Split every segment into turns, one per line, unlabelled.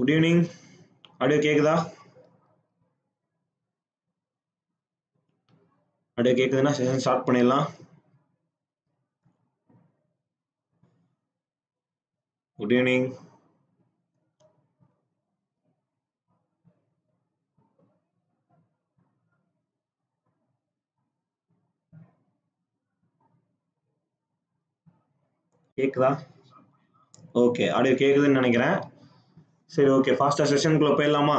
Good evening. Audio கேக்குதா? audio கேக்குதுன்னா session start பண்ணிடலாம். Good evening. கேக்குதா? ஓகே, ஆடியோ கேக்குதுன்னு நினைக்கிறேன். சரி, ஓகே, ஃபாஸ்டா செஷனுக்குள்ள போயிடலாமா?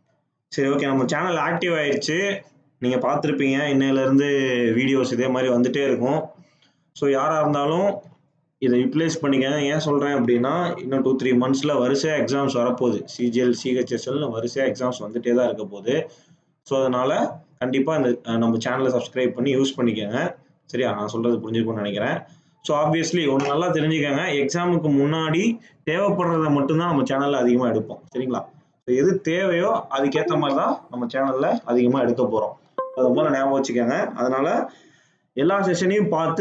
சரி, ஓகே, நம்ம சேனல் ஆக்டிவ் ஆயிடுச்சு. நீங்க பார்த்துருப்பீங்க, இன்னையிலேருந்து வீடியோஸ் இதே மாதிரி வந்துட்டே இருக்கும். ஸோ யாராக இருந்தாலும் இதை யூட்டிலைஸ் பண்ணிக்கங்க. ஏன் சொல்கிறேன் அப்படின்னா, இன்னும் 2-3 monthsல வரிசையாக எக்ஸாம்ஸ் வரப்போகுது. சிஜிஎல், சிஹெச்எஸ்எல்னு வரிசையாக எக்ஸாம்ஸ் வந்துட்டே தான் இருக்க போகுது. ஸோ அதனால் கண்டிப்பாக இந்த நம்ம சேனலை சப்ஸ்கிரைப் பண்ணி யூஸ் பண்ணிக்கோங்க. சரியா? நான் சொல்கிறது புரிஞ்சுக்கணும்னு நினைக்கிறேன். ஸோ ஆப்வியஸ்லி ஒன்று நல்லா தெரிஞ்சுக்கோங்க, எக்ஸாமுக்கு முன்னாடி தேவைப்படுறத மட்டும்தான் நம்ம சேனலில் அதிகமாக எடுப்போம். சரிங்களா? ஸோ எது தேவையோ அதுக்கேற்ற மாதிரி தான் நம்ம சேனலில் அதிகமாக எடுக்க போகிறோம். அது போல் ஞாபகம் வச்சுக்கோங்க. அதனால் எல்லா செஷனையும் பார்த்து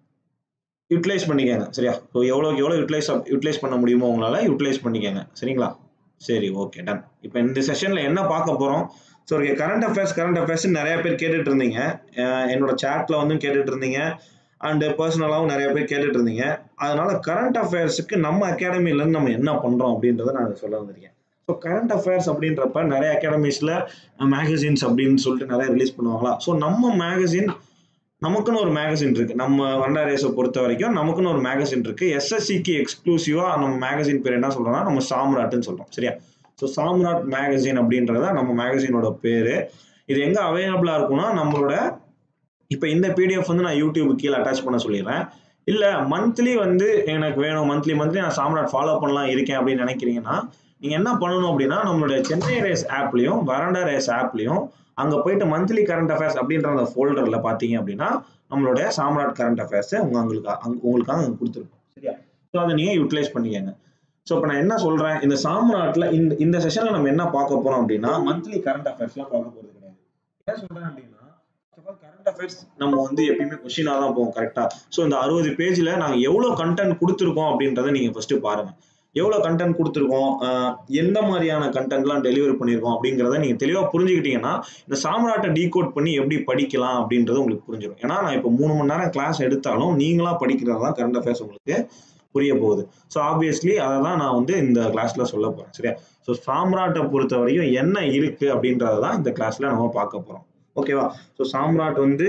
யூட்டிலைஸ் பண்ணிக்கோங்க. சரியா? ஸோ எவ்வளோக்கு எவ்வளோ யூட்டிலைஸ் பண்ண முடியுமோ உங்களால் யூட்டிலைஸ் பண்ணிக்கோங்க. சரிங்களா? சரி, ஓகே, டன். இப்போ இந்த செஷனில் என்ன பார்க்க போகிறோம்? ஸோ கரண்ட் அஃபேர்ஸ் நிறைய பேர் கேட்டுட்டு இருந்தீங்க. என்னோட சேட்டில் வந்து கேட்டுட்டு இருந்தீங்க, அண்டு பர்சனலாகவும் நிறைய பேர் கேட்டுட்டு இருந்தீங்க. அதனால கரண்ட் அஃபேர்ஸுக்கு நம்ம அகாடமிலேருந்து நம்ம என்ன பண்ணுறோம் அப்படின்றத நான் சொல்ல வந்திருக்கேன். ஸோ கரண்ட் அஃபேர்ஸ் அப்படின்றப்ப நிறைய அகாடமிஸில் மேகசின்ஸ் அப்படின்னு சொல்லிட்டு நிறைய ரிலீஸ் பண்ணுவாங்களா? ஸோ நம்ம மேகசின், நமக்குன்னு ஒரு மேகசின் இருக்கு. நம்ம வண்டா ரேஸை பொறுத்த வரைக்கும் நமக்குன்னு ஒரு மேகசின் இருக்கு. எஸ்எஸ்சிக்கு எக்ஸ்க்ளூசிவா நம்ம மேகசின் பேர் என்ன சொல்றோம்னா, நம்ம சாம்ராட்னு சொல்றோம். சரியா? ஸோ சாம்ராட் மேகசின் அப்படின்றத நம்ம மேகசினோட பேரு. இது எங்க அவைலபிளா இருக்கும்னா, நம்மளோட இப்போ இந்த பிடிஎஃப் வந்து நான் யூடியூப் கீழே அட்டாச் பண்ண சொல்லிடுறேன். இல்லை மந்த்லி வந்து எனக்கு வேணும், மந்த்லி நான் சாம்ராட் ஃபாலோ பண்ணலாம் இருக்கேன் அப்படின்னு நினைக்கிறீங்கன்னா, நீங்கள் என்ன பண்ணணும் அப்படின்னா, நம்மளுடைய சென்னை ரேஸ் ஆப்லையும் வரண்டா ரேஸ் ஆப்லையும் அங்கே போயிட்டு மந்த்லி கரண்ட் அஃபேர்ஸ் அப்படின்ற அந்த ஃபோல்டரில் பார்த்தீங்க அப்படின்னா, நம்மளுடைய சாம்ராட் கரண்ட் அஃபேர்ஸை உங்களுக்காக அங்கே கொடுத்துருக்கோம். சரியா? ஸோ அதை நீங்கள் யூட்டிலைஸ் பண்ணிக்கங்க. ஸோ இப்போ நான் என்ன சொல்கிறேன், இந்த சாம்ராட்டில் இந்த செஷனில் நம்ம என்ன பார்க்க போகிறோம் அப்படின்னா, மந்த்லி கரண்ட் அஃபேர்ஸ்லாம் பார்க்க போகிறது கிடையாது. என்ன சொல்கிறேன் அப்படின்னா, கரண்ட் அஃபேர்ஸ் நம்ம வந்து எப்பயுமே கொஸ்டினா தான் போவோம். கரெக்டா? ஸோ இந்த 60 பேஜ்ல நாங்க எவ்வளவு கண்டென்ட் கொடுத்துருக்கோம் அப்படின்றத நீங்க ஃபர்ஸ்ட் பாருங்க. எவ்வளவு கண்டென்ட் கொடுத்துருக்கோம், எந்த மாதிரியான கண்டென்ட்லாம் டெலிவரி பண்ணியிருக்கோம் அப்படிங்கிறத நீங்க தெளிவா புரிஞ்சுக்கிட்டீங்கன்னா, இந்த சாம்ராட்டை டீகோட் பண்ணி எப்படி படிக்கலாம் அப்படின்றது உங்களுக்கு புரிஞ்சிடும். ஏன்னா நான் இப்போ 3 மணி நேரம் கிளாஸ் எடுத்தாலும் நீங்களா படிக்கிறது தான் கரண்ட் அஃபேர்ஸ் உங்களுக்கு புரிய போகுது. ஸோ ஆப்வியஸ்லி அதை தான் நான் வந்து இந்த கிளாஸ்ல சொல்ல போறேன். சரியா? ஸோ சாம்ராட்டை பொறுத்த வரைக்கும் என்ன இருக்கு அப்படின்றதான் இந்த கிளாஸ்ல நம்ம பார்க்க போறோம். ஓகேவா? ஸோ சாம்ராட் வந்து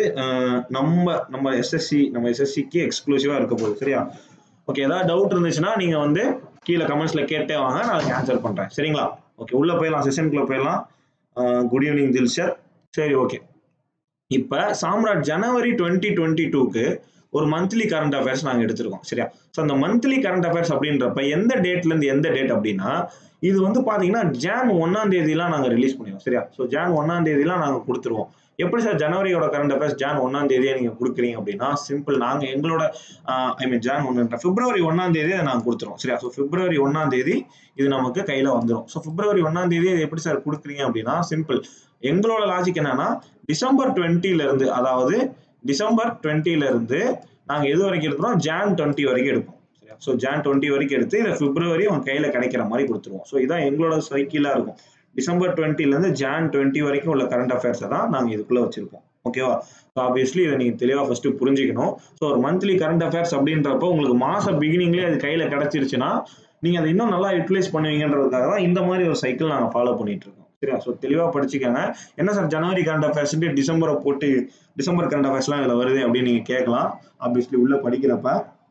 நம்ம எஸ்எஸ்சிக்கு எக்ஸ்க்ளூசிவா இருக்க போகுது. சரியா? ஓகே, ஏதாவது டவுட் இருந்துச்சுன்னா நீங்க வந்து கீழே கமெண்ட்ஸ்ல கேட்டே வாங்க, நான் அதுக்கு ஆன்சர் பண்றேன். சரிங்களா? ஓகே, உள்ள போயிடலாம், செஷனுக்குள்ள போயிடலாம். Good evening Dilshar. சரி, ஓகே. இப்ப சாம்ராட் ஜனவரி 2022க்கு ஒரு மந்த்லி கரண்ட் அஃபேர்ஸ் நாங்கள் எடுத்திருக்கோம். சரியா? ஸோ அந்த மந்த்லி கரண்ட் அஃபேர்ஸ் அப்படின்றப்ப எந்த டேட்ல இருந்து எந்த டேட் அப்படின்னா, இது வந்து பாத்தீங்கன்னா ஜான் 1ஆம் தேதியெல்லாம் நாங்கள் ரிலீஸ் பண்ணுவோம். சரியா? ஸோ ஜான் 1ஆம் தேதியெல்லாம் நாங்கள் கொடுத்துருவோம். எப்படி சார் ஜனவரியோட கரண்ட் அஃபேர்ஸ் ஜான் 1ஆம் தேதியே நீங்க கொடுக்குறீங்க அப்படின்னா, சிம்பிள். நாங்க எங்களோட ஜான் 1 பிப்ரவரி 1ஆம் தேதியை நாங்கள் கொடுத்துருவோம். சரியா? ஸோ பிப்ரவரி 1ஆம் தேதி இது நமக்கு கையில வந்துடும். ஸோ பிப்ரவரி 1ஆம் தேதி எப்படி சார் கொடுக்குறீங்க அப்படின்னா, சிம்பிள். எங்களோட லாஜிக் என்னன்னா, டிசம்பர் 20ல இருந்து, அதாவது டிசம்பர் 20ல இருந்து நாங்க எது வரைக்கும் எடுக்கிறோம், ஜான் 20 வரைக்கும் எடுப்போம். சரியா? ஸோ ஜான் 20 வரைக்கும் எடுத்து இதை பிப்ரவரி உங்க கையில கிடைக்கிற மாதிரி கொடுத்துருவோம். ஸோ இதான் எங்களோட சைக்கிளா இருக்கும். டிசம்பர் 20ல இருந்து ஜான் 20 வரைக்கும் உள்ள கரண்ட் அஃபேர்ஸை தான் நாங்க இதுக்குள்ள வச்சிருப்போம். ஓகேவா? ஸோ ஆப்வியஸ்லி இதை நீங்க தெளிவா ஃபர்ஸ்ட் புரிஞ்சுக்கணும். ஸோ ஒரு மந்த்லி கரண்ட் அஃபேர்ஸ் அப்படின்றப்போ உங்களுக்கு மாச பிகினிங்லேயே அது கையில கிடைச்சிருச்சுன்னா நீங்க அதை இன்னும் நல்லா யூட்டிலைஸ் பண்ணுவீங்கன்றதுக்காக தான் இந்த மாதிரி ஒரு சைக்கிள் நாங்க ஃபாலோ பண்ணிட்டு இருக்கோம். சரியா? ஸோ தெளிவா படிச்சுக்கோங்க. என்ன சார் ஜனவரி கரண்ட் அஃபேர்ஸ் டிசம்பரை போட்டு டிசம்பர் கரண்ட் அஃபேர்ஸ்லாம் இதுல வருது அப்படின்னு நீங்க கேட்கலாம், ஆப்வியஸ்லி உள்ள படிக்கிறப்ப.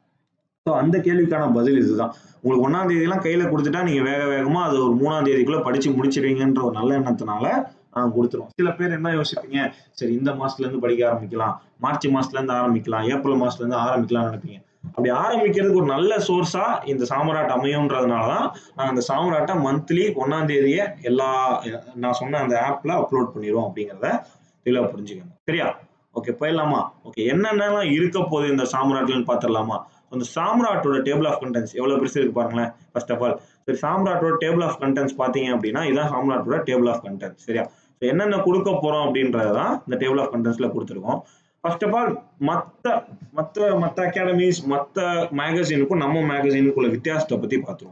ஸோ அந்த கேள்விக்கான பதில் இதுதான். உங்களுக்கு 1ஆம் தேதியெல்லாம் கையில கொடுத்துட்டா நீங்க வேக வேகமா அது ஒரு 3ஆம் தேதிக்குள்ள படிச்சு முடிச்சிருவீங்கன்ற ஒரு நல்ல எண்ணத்தினால நாங்க கொடுத்துருவோம். சில பேர் என்ன யோசிப்பீங்க, சரி இந்த மாசத்துல இருந்து படிக்க ஆரம்பிக்கலாம், மார்ச் மாசத்துல இருந்து ஆரம்பிக்கலாம், ஏப்ரல் மாசத்துல இருந்து ஆரம்பிக்கலாம் நினைப்பீங்க. அப்படி ஆரம்பிக்கிறதுக்கு ஒரு நல்ல சோர்ஸா இந்த சாம்ராட் அமையும்ன்றதுனாலதான் நாங்க அந்த சாம்ராட்டை மந்த்லி 1ஆம் தேதியே நான் சொன்ன அந்த ஆப்ல அப்லோட் பண்ணிடுவோம் அப்படிங்கிறத தெளிவா புரிஞ்சுக்கணும். சரியா? ஓகே, போயிடலாமா? ஓகே, என்னென்னலாம் இருக்க போகுது இந்த சாம்ராட்லன்னு பாத்திரலாமா? அந்த சாம்ராட்டோட டேபிள் ஆஃப் கண்டென்ட்ஸ் எவ்வளவு பெருசு இருக்கு பாருங்களேன். ஃபர்ஸ்ட் ஆஃப் ஆல் சரி, சாம்ராட்டோட டேபிள் ஆஃப் கண்டென்ட்ஸ் பாத்தீங்க அப்படின்னா இதான் சாம்ராட்டோட டேபிள் ஆஃப் கண்டென்ட்ஸ். சரியா? என்னென்ன கொடுக்க போறோம் அப்படின்றதான் இந்த டேபிள் ஆஃப் கண்டென்ட்ஸ்ல கொடுத்துருக்கோம். ஃபர்ஸ்ட் ஆஃப் ஆல் மத்த அகாடமிஸ், மத்த மேகசினுக்கும் நம்ம மேகசினுக்குள்ள வித்தியாசத்தை பத்தி பார்த்துருவோம்.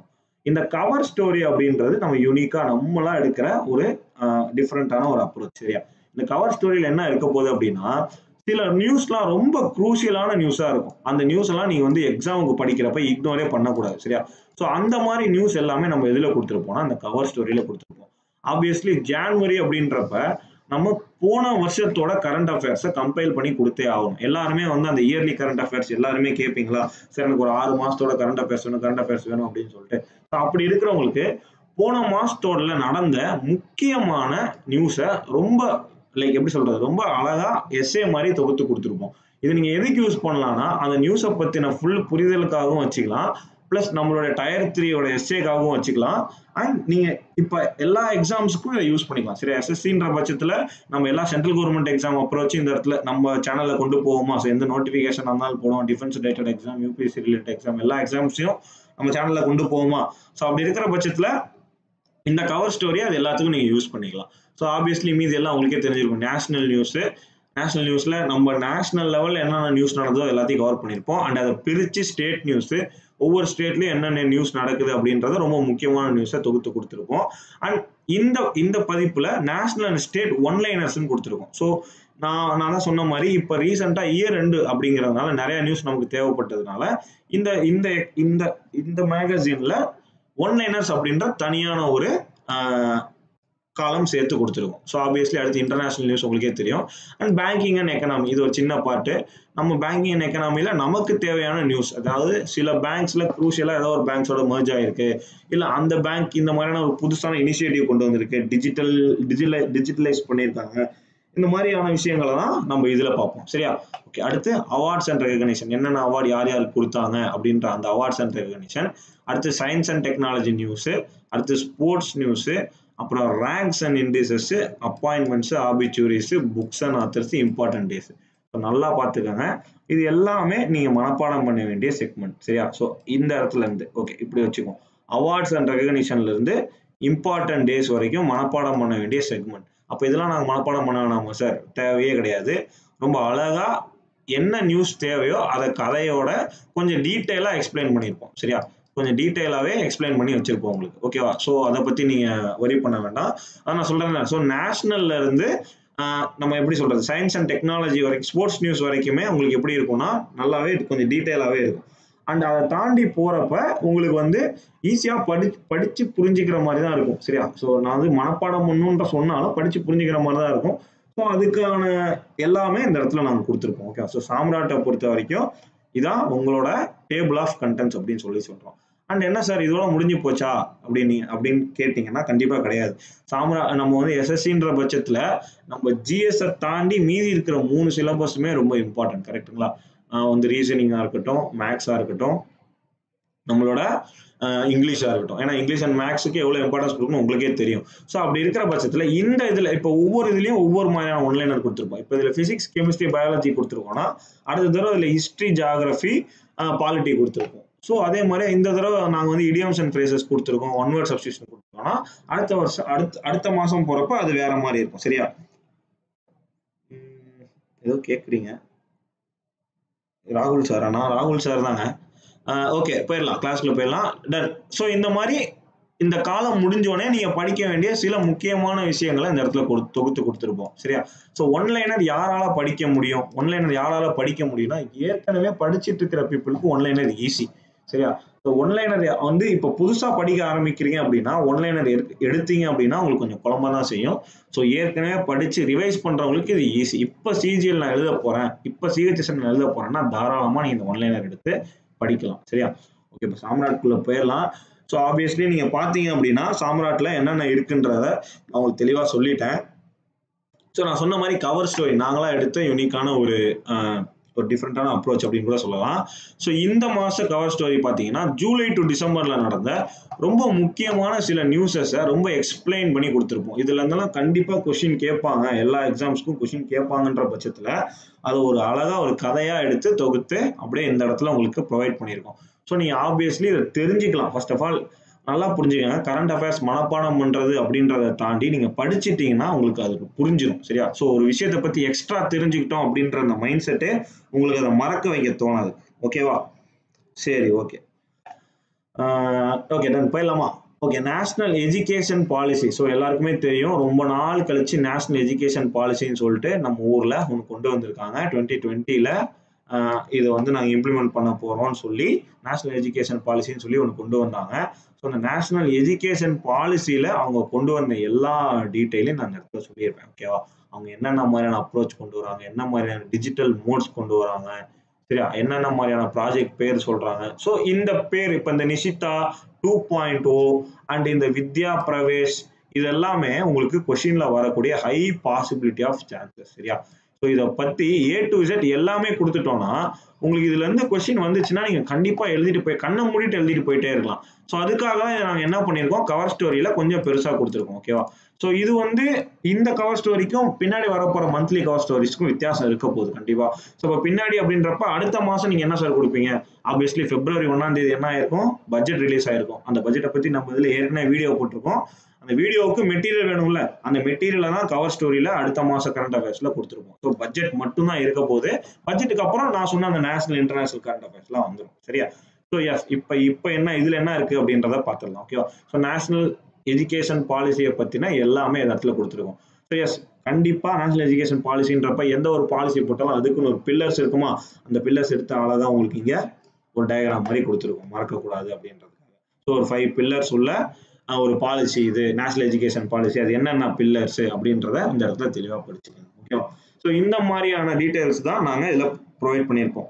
இந்த கவர் ஸ்டோரி அப்படின்றது நம்ம யூனிக்கா நம்மளா எடுக்கிற ஒரு டிஃப்ரெண்டான ஒரு அப்ரோச். சரியா? இந்த கவர் ஸ்டோரியில என்ன இருக்க போகுது அப்படின்னா, சில நியூஸ்லாம் ரொம்ப குரூசியலான நியூஸா இருக்கும். அந்த நியூஸ் எல்லாம் நீங்க வந்து எக்ஸாமுக்கு படிக்கிறப்ப இக்னோரே பண்ணக்கூடாது. சரியா? ஸோ அந்த மாதிரி நியூஸ் எல்லாமே நம்ம எதுல கொடுத்துருப்போம்னா அந்த கவர் ஸ்டோரியில கொடுத்துருப்போம். ஆப்வியஸ்லி ஜான்வரி அப்படின்றப்ப நம்ம போன வருஷத்தோட கரண்ட் அஃபேர்ஸை கம்பைல் பண்ணி கொடுத்தே ஆகணும். எல்லாருமே வந்து அந்த இயர்லி கரண்ட் அஃபேர்ஸ் எல்லாருமே கேட்பீங்களா? சார் எனக்கு ஒரு 6 மாசத்தோட கரண்ட் அஃபேர்ஸ் வேணும் அப்படின்னு சொல்லிட்டு. அப்படி இருக்கிறவங்களுக்கு போன மாசத்தோட நடந்த முக்கியமான நியூஸை ரொம்ப லைக் எப்படி சொல்றது, ரொம்ப அழகா எஸ்ஏ மாதிரி தொகுத்து கொடுத்துருப்போம். இது நீங்க எதுக்கு யூஸ் பண்ணலாம்னா அந்த நியூஸை பத்தின ஃபுல் புரிதலுக்காகவும் வச்சுக்கலாம், பிளஸ் நம்மளோட டயர் 3யோட எஸ்ஏக்காகவும் வச்சுக்கலாம். அண்ட் நீங்க இப்ப எல்லா எக்ஸாம்ஸுக்கும் இதை யூஸ் பண்ணிக்கலாம். சரி, எஸ்எஸ்சின்ற பட்சத்துல நம்ம எல்லா சென்ட்ரல் கவர்மெண்ட் எக்ஸாம் அப்ரோச் இந்த இடத்துல நம்ம சேனல்ல கொண்டு போவோமா? ஸோ எந்த நோட்டிபிகேஷன் இருந்தாலும் போடுவோம், defence related exam, UPSC related exam, எல்லா எக்ஸாம்ஸையும் நம்ம சேனல்ல கொண்டு போவோமா? ஸோ அப்படி இருக்கிற பட்சத்துல இந்த கவர் ஸ்டோரி அது எல்லாத்துக்கும் நீங்க யூஸ் பண்ணிக்கலாம். ஸோ ஆப்வியஸ்லி மீது எல்லாம் உங்களுக்கே தெரிஞ்சிருக்கும். நேஷனல் நியூஸ்ல நம்ம நேஷனல் லெவல்ல என்னென்ன நியூஸ் நடந்ததோ எல்லாத்தையும் கவர் பண்ணியிருப்போம். அண்ட் அதை பிரிச்சு ஸ்டேட் நியூஸ், ஒவ்வொரு ஸ்டேட்லயும் என்னென்ன நியூஸ் நடக்குது அப்படின்றத ரொம்ப முக்கியமான நியூஸை தொகுத்து கொடுத்துருப்போம். அண்ட் இந்த பதிப்புல நேஷனல் அண்ட் ஸ்டேட் ஒன்லைனர்ஸ்ன்னு கொடுத்துருக்கோம். ஸோ நான் தான் சொன்ன மாதிரி இப்போ ரீசெண்டா இயர் எண்டு அப்படிங்கிறதுனால நிறைய நியூஸ் நமக்கு தேவைப்பட்டதுனால இந்த இந்த இந்த இந்த மேகசின்ல ஒன்லைனர்ஸ் அப்படின்ற தனியான ஒரு காலம் சேர்த்து கொடுத்துருக்கோம். ஸோ ஆப்வியஸ்லி அடுத்து இன்டர்நேஷனல் நியூஸ் உங்களுக்கே தெரியும். அண்ட் பேங்கிங் அண்ட் எக்கனாமி இது ஒரு சின்ன பாட்டு. நம்ம பேங்கிங் அண்ட் எக்கனாமில நமக்கு தேவையான நியூஸ், அதாவது சில பேங்க்ஸ்ல குரூஷியலா ஏதோ ஒரு பேங்க்ஸோட மர்ஜ் ஆயிருக்கு, இல்ல அந்த பேங்க் இந்த மாதிரியான ஒரு புதுசான இனிஷியேட்டிவ் கொண்டு வந்திருக்கு, டிஜிட்டலைஸ் பண்ணியிருக்காங்க, இந்த மாதிரியான விஷயங்களை தான் நம்ம இதுல பார்ப்போம். சரியா? ஓகே. அடுத்து அவார்ட்ஸ் அண்ட் ரெகக்னிஷன், என்னென்ன அவார்டு யார் யாருக்கு கொடுத்தாங்க அப்படின்ற அந்த அவார்ட்ஸ் அண்ட் ரெகக்னிஷன். அடுத்து சயின்ஸ் அண்ட் டெக்னாலஜி நியூஸ், அடுத்து ஸ்போர்ட்ஸ் நியூஸ், அப்புறம் ranks and indices, appointments, obituaries, books and authors, important days. நல்லா பார்த்துக்கோங்க. இது எல்லாமே நீங்க மனப்பாடம் பண்ண வேண்டிய செக்மெண்ட். சரியா? ஸோ இந்த இடத்துல இருந்து ஓகே இப்படி வச்சுக்கோம். அவார்ட்ஸ் அண்ட் ரெகக்னிஷன்ல இருந்து இம்பார்ட்டன்ட் டேஸ் வரைக்கும் மனப்பாடம் பண்ண வேண்டிய செக்மெண்ட். அப்போ இதெல்லாம் நாங்கள் மனப்பாடம் பண்ண வேணாமா சார்? தேவையே கிடையாது. ரொம்ப அழகா என்ன நியூஸ் தேவையோ அதை கதையோட கொஞ்சம் டீட்டெயிலா எக்ஸ்பிளைன் பண்ணியிருப்போம். சரியா? கொஞ்சம் டீட்டெயிலாவே எக்ஸ்பிளைன் பண்ணி வச்சிருப்போம் உங்களுக்கு. ஓகேவா? ஸோ அதை பத்தி நீங்க வரி பண்ண வேண்டாம். அதான் நான் சொல்றேன். ஸோ நேஷனல்ல இருந்து நம்ம எப்படி சொல்றது, சயின்ஸ் அண்ட் டெக்னாலஜி வரைக்கும், ஸ்போர்ட்ஸ் நியூஸ் வரைக்குமே உங்களுக்கு எப்படி இருக்கும்னா நல்லாவே கொஞ்சம் டீட்டெயிலாவே இருக்கும். அண்ட் அதை தாண்டி போறப்ப உங்களுக்கு வந்து ஈஸியா படிச்சு புரிஞ்சுக்கிற மாதிரி தான் இருக்கும். சரியா? ஸோ நான் வந்து மனப்பாடம் பண்ணுன்ற சொன்னாலும் படிச்சு புரிஞ்சுக்கிற மாதிரி தான் இருக்கும். ஸோ அதுக்கான எல்லாமே இந்த இடத்துல நாங்கள் கொடுத்துருப்போம். ஓகே. ஸோ சாம்ராட்டை பொறுத்த வரைக்கும் இதான் உங்களோட டேபிள் ஆஃப் கண்டென்ட்ஸ் அப்படின்னு சொல்றோம். அண்ட் என்ன சார் இதோட முடிஞ்சு போச்சா அப்படின்னு கேட்டீங்கன்னா கண்டிப்பா கிடையாது. நம்ம வந்து எஸ்எஸ்சின்ற பட்சத்துல நம்ம ஜிஎஸ் தாண்டி மீதி இருக்கிற 3 சிலபஸுமே ரொம்ப இம்பார்ட்டன்ட். கரெக்டுங்களா? வந்து ரீசனிங்கா இருக்கட்டும், மேக்ஸா இருக்கட்டும், நம்மளோட இங்கிலீஷா இருக்கட்டும். ஏன்னா இங்கிலீஷ் அண்ட் மேக்ஸுக்கு எவ்வளவு இம்பார்ட்டன்ஸ் கொடுக்கணும் உங்களுக்கே தெரியும். ஸோ அப்படி இருக்கிற பட்சத்துல இந்த இதுல இப்போ ஒவ்வொரு இதுலயும் ஒவ்வொரு மாதிரியான ஒன்லைனர் கொடுத்துருப்போம். இப்போ இதுல பிசிக்ஸ், கெமிஸ்ட்ரி, பயாலஜி கொடுத்துருக்கோம்னா அடுத்த தடவை இதுல ஹிஸ்டரி, ஜியாகிரபி, பாலிட்டி கொடுத்துருக்கோம். ஸோ அதே மாதிரி இந்த தடவை நாங்கள் வந்து இடியம்ஸ் அண்ட் ஃப்ரேசஸ் கொடுத்துருக்கோம், ஒன் வேர்ட் சப்ஸ்டியூஷன் கொடுத்துருக்கோம்னா அடுத்த மாசம் போறப்ப அது வேற மாதிரி இருக்கும். சரியா? ஏதோ கேட்குறீங்க. ராகுல் சார்? ராகுல் சார் தாங்க. ஓகே, போயிடலாம், கிளாஸ்க்குள்ள போயிடலாம். டன். ஸோ இந்த மாதிரி இந்த காலம் முடிஞ்சோடனே நீங்க படிக்க வேண்டிய சில முக்கியமான விஷயங்களை இந்த இடத்துல தொகுத்து கொடுத்துருப்போம். சரியா? ஸோ ஒன்லைனர் யாரால படிக்க முடியும்னா ஏற்கனவே படிச்சுட்டு இருக்கிற பீப்புளுக்கு ஒன்லைனர் ஈஸி. சரியா? ஸோ ஒன்லைனர் வந்து இப்போ புதுசா படிக்க ஆரம்பிக்கிறீங்க அப்படின்னா ஒன்லைனர் எடுத்தீங்க அப்படின்னா உங்களுக்கு கொஞ்சம் குழம்பா தான் செய்யும். ஸோ ஏற்கனவே படிச்சு ரிவைஸ் பண்றவங்களுக்கு இது ஈஸி. இப்போ சிஜிஎல் நான் எழுத போறேன், இப்போ சிஹெச்எஸ்எல் நான் எழுத போறேன்னா தாராளமா நீங்க இந்த ஒன்லைனர் எடுத்து படிக்கலாம். சரியா? ஓகே. இப்போ சாம்ராட்குள்ள போயிடலாம். ஸோ ஆப்வியஸ்லி நீங்க பாத்தீங்க அப்படின்னா சாம்ராட்ல என்னென்ன இருக்குன்றத நான் உங்களுக்கு தெளிவா சொல்லிட்டேன். ஸோ நான் சொன்ன மாதிரி கவர் ஸ்டோரி நாங்களா எடுத்த யூனிக்கான ஒரு டிஃப்ரெண்டான அப்ரோச் அப்படின்னு கூட சொல்லலாம். ஸோ இந்த மாச கவர் ஸ்டோரி பார்த்தீங்கன்னா ஜூலை டு டிசம்பர்ல நடந்த ரொம்ப முக்கியமான சில நியூஸஸை ரொம்ப எக்ஸ்பிளைன் பண்ணி கொடுத்துருப்போம். இதுல இருந்தெல்லாம் கண்டிப்பா கொஸ்டின் கேட்பாங்க, எல்லா எக்ஸாம்ஸ்க்கும் கொஸ்டின் கேட்பாங்கன்ற பட்சத்துல அது ஒரு அழகா ஒரு கதையா எடுத்து தொகுத்து அப்படியே இந்த இடத்துல உங்களுக்கு ப்ரொவைட் பண்ணியிருக்கோம். ஸோ நீங்க ஆப்வியஸ்லி இதை தெரிஞ்சுக்கலாம். ஃபர்ஸ்ட் ஆஃப் ஆல் நல்லா புரிஞ்சுக்கங்க. கரண்ட் அஃபேர்ஸ் மனப்பாடம் பண்றது அப்படின்றத தாண்டி நீங்க படிச்சிட்டீங்கன்னா உங்களுக்கு அது புரிஞ்சிடும். சரியா? ஸோ ஒரு விஷயத்தை பத்தி எக்ஸ்ட்ரா தெரிஞ்சுக்கிட்டோம் அப்படின்ற அந்த மைண்ட் செட்டே உங்களுக்கு அதை மறக்க வைக்க தோணாது. ஓகேவா? சரி, ஓகே. ஓகே டன் போயிடலாமா? Okay, national education policy. So எல்லாருக்குமே தெரியும், ரொம்ப நாள் கழிச்சு நேஷனல் எஜுகேஷன் பாலிசின்னு சொல்லிட்டு நம்ம ஊர்ல ஒன்று கொண்டு வந்திருக்காங்க. 2020ல இதை வந்து நாங்கள் இம்ப்ளிமெண்ட் பண்ண போறோம்னு சொல்லி நேஷனல் எஜுகேஷன் பாலிசின்னு சொல்லி ஒன்று கொண்டு வந்தாங்க. ஸோ அந்த நேஷனல் எஜுகேஷன் பாலிசியில அவங்க கொண்டு வந்த எல்லா டீட்டெயிலையும் நான் இந்த இடத்துல சொல்லியிருப்பேன். ஓகேவா? அவங்க என்னென்ன மாதிரியான அப்ரோச் கொண்டு வராங்க, என்ன மாதிரியான டிஜிட்டல் மோட்ஸ் கொண்டு வராங்க, சரியா, என்னென்ன மாதிரியான ப்ராஜெக்ட் பேர் சொல்றாங்க. ஸோ இந்த பேர் இப்ப இந்த நிஷிதா 2.0 அண்ட் இந்த வித்யா பிரவேஷ் இது எல்லாமே உங்களுக்கு கொஸ்டின்ல வரக்கூடிய ஹை பாசிபிலிட்டி ஆஃப் சான்சஸ். சரியா? ஸோ இதை பத்தி A to Z எல்லாமே கொடுத்துட்டோம்னா உங்களுக்கு இதுல இருந்து கொஸ்டின் வந்துச்சுன்னா நீங்க கண்டிப்பா எழுதிட்டு போய் கண்ணை மூடிட்டு எழுதிட்டு போயிட்டே இருக்கலாம். ஸோ அதுக்காக தான் நாங்க என்ன பண்ணியிருக்கோம், கவர் ஸ்டோரியில கொஞ்சம் பெருசா கொடுத்துருக்கோம். ஓகேவா? ஸோ இது வந்து இந்த கவர் ஸ்டோரிக்கும் பின்னாடி வரப்போற மந்த்லி கவர் ஸ்டோரிஸ்க்கும் வித்தியாசம் இருக்க போகுது கண்டிப்பா. ஸோ இப்போ பின்னாடி அப்படின்றப்ப அடுத்த மாசம் நீங்க என்ன சார் கொடுப்பீங்க? ஆப்வியஸ்லி February 1 என்ன ஆயிருக்கும், பட்ஜெட் ரிலீஸ் ஆயிருக்கும். அந்த பட்ஜெட்டை பத்தி நம்ம இதுல ஏற்கனவே வீடியோ போட்டிருக்கோம். அந்த வீடியோவுக்கு மெட்டீரியல் வேணும்ல, அந்த மெட்டீரியலை தான் கவர் ஸ்டோரியில அடுத்த மாசம் கரண்ட் அஃபேர்ஸ்ல கொடுத்துருக்கோம். ஸோ பட்ஜெட் மட்டும் தான் இருக்க போகுது. பட்ஜெட்டுக்கு அப்புறம் நான் சொன்ன அந்த நேஷனல் இன்டர்நேஷனல் கரண்ட் அஃபேர்ஸ்லாம் வந்துடும். சரியா? ஸோ எஸ், இப்போ என்ன இதுல என்ன இருக்கு அப்படின்றத பார்த்துடலாம். ஓகேவா? ஸோ நேஷனல் எஜுகேஷன் பாலிசியை பத்தின எல்லாமே இந்த இடத்துல கொடுத்துருக்கோம். ஸோ எஸ், கண்டிப்பா நேஷனல் எஜுகேஷன் பாலிசின்றப்ப எந்த ஒரு பாலிசி போட்டாலும் அதுக்குன்னு ஒரு பில்லர்ஸ் இருக்குமா, அந்த பில்லர்ஸ் எடுத்து அழகா உங்களுக்கு இங்க ஒரு டயக்ராம் மாதிரி கொடுத்துருக்கோம், மறக்கக்கூடாது அப்படின்றதுக்காக. ஸோ ஒரு 5 பில்லர்ஸ் உள்ள ஒரு பாலிசி, இது நேஷனல் எஜுகேஷன் பாலிசி, அது என்னென்ன பில்லர்ஸ் அப்படின்றத இந்த இடத்துல தெளிவா படிச்சுக்கணும். ஓகேவா? ஸோ இந்த மாதிரியான டீடைல்ஸ் தான் நாங்க இதுல ப்ரொவைட் பண்ணியிருக்கோம்.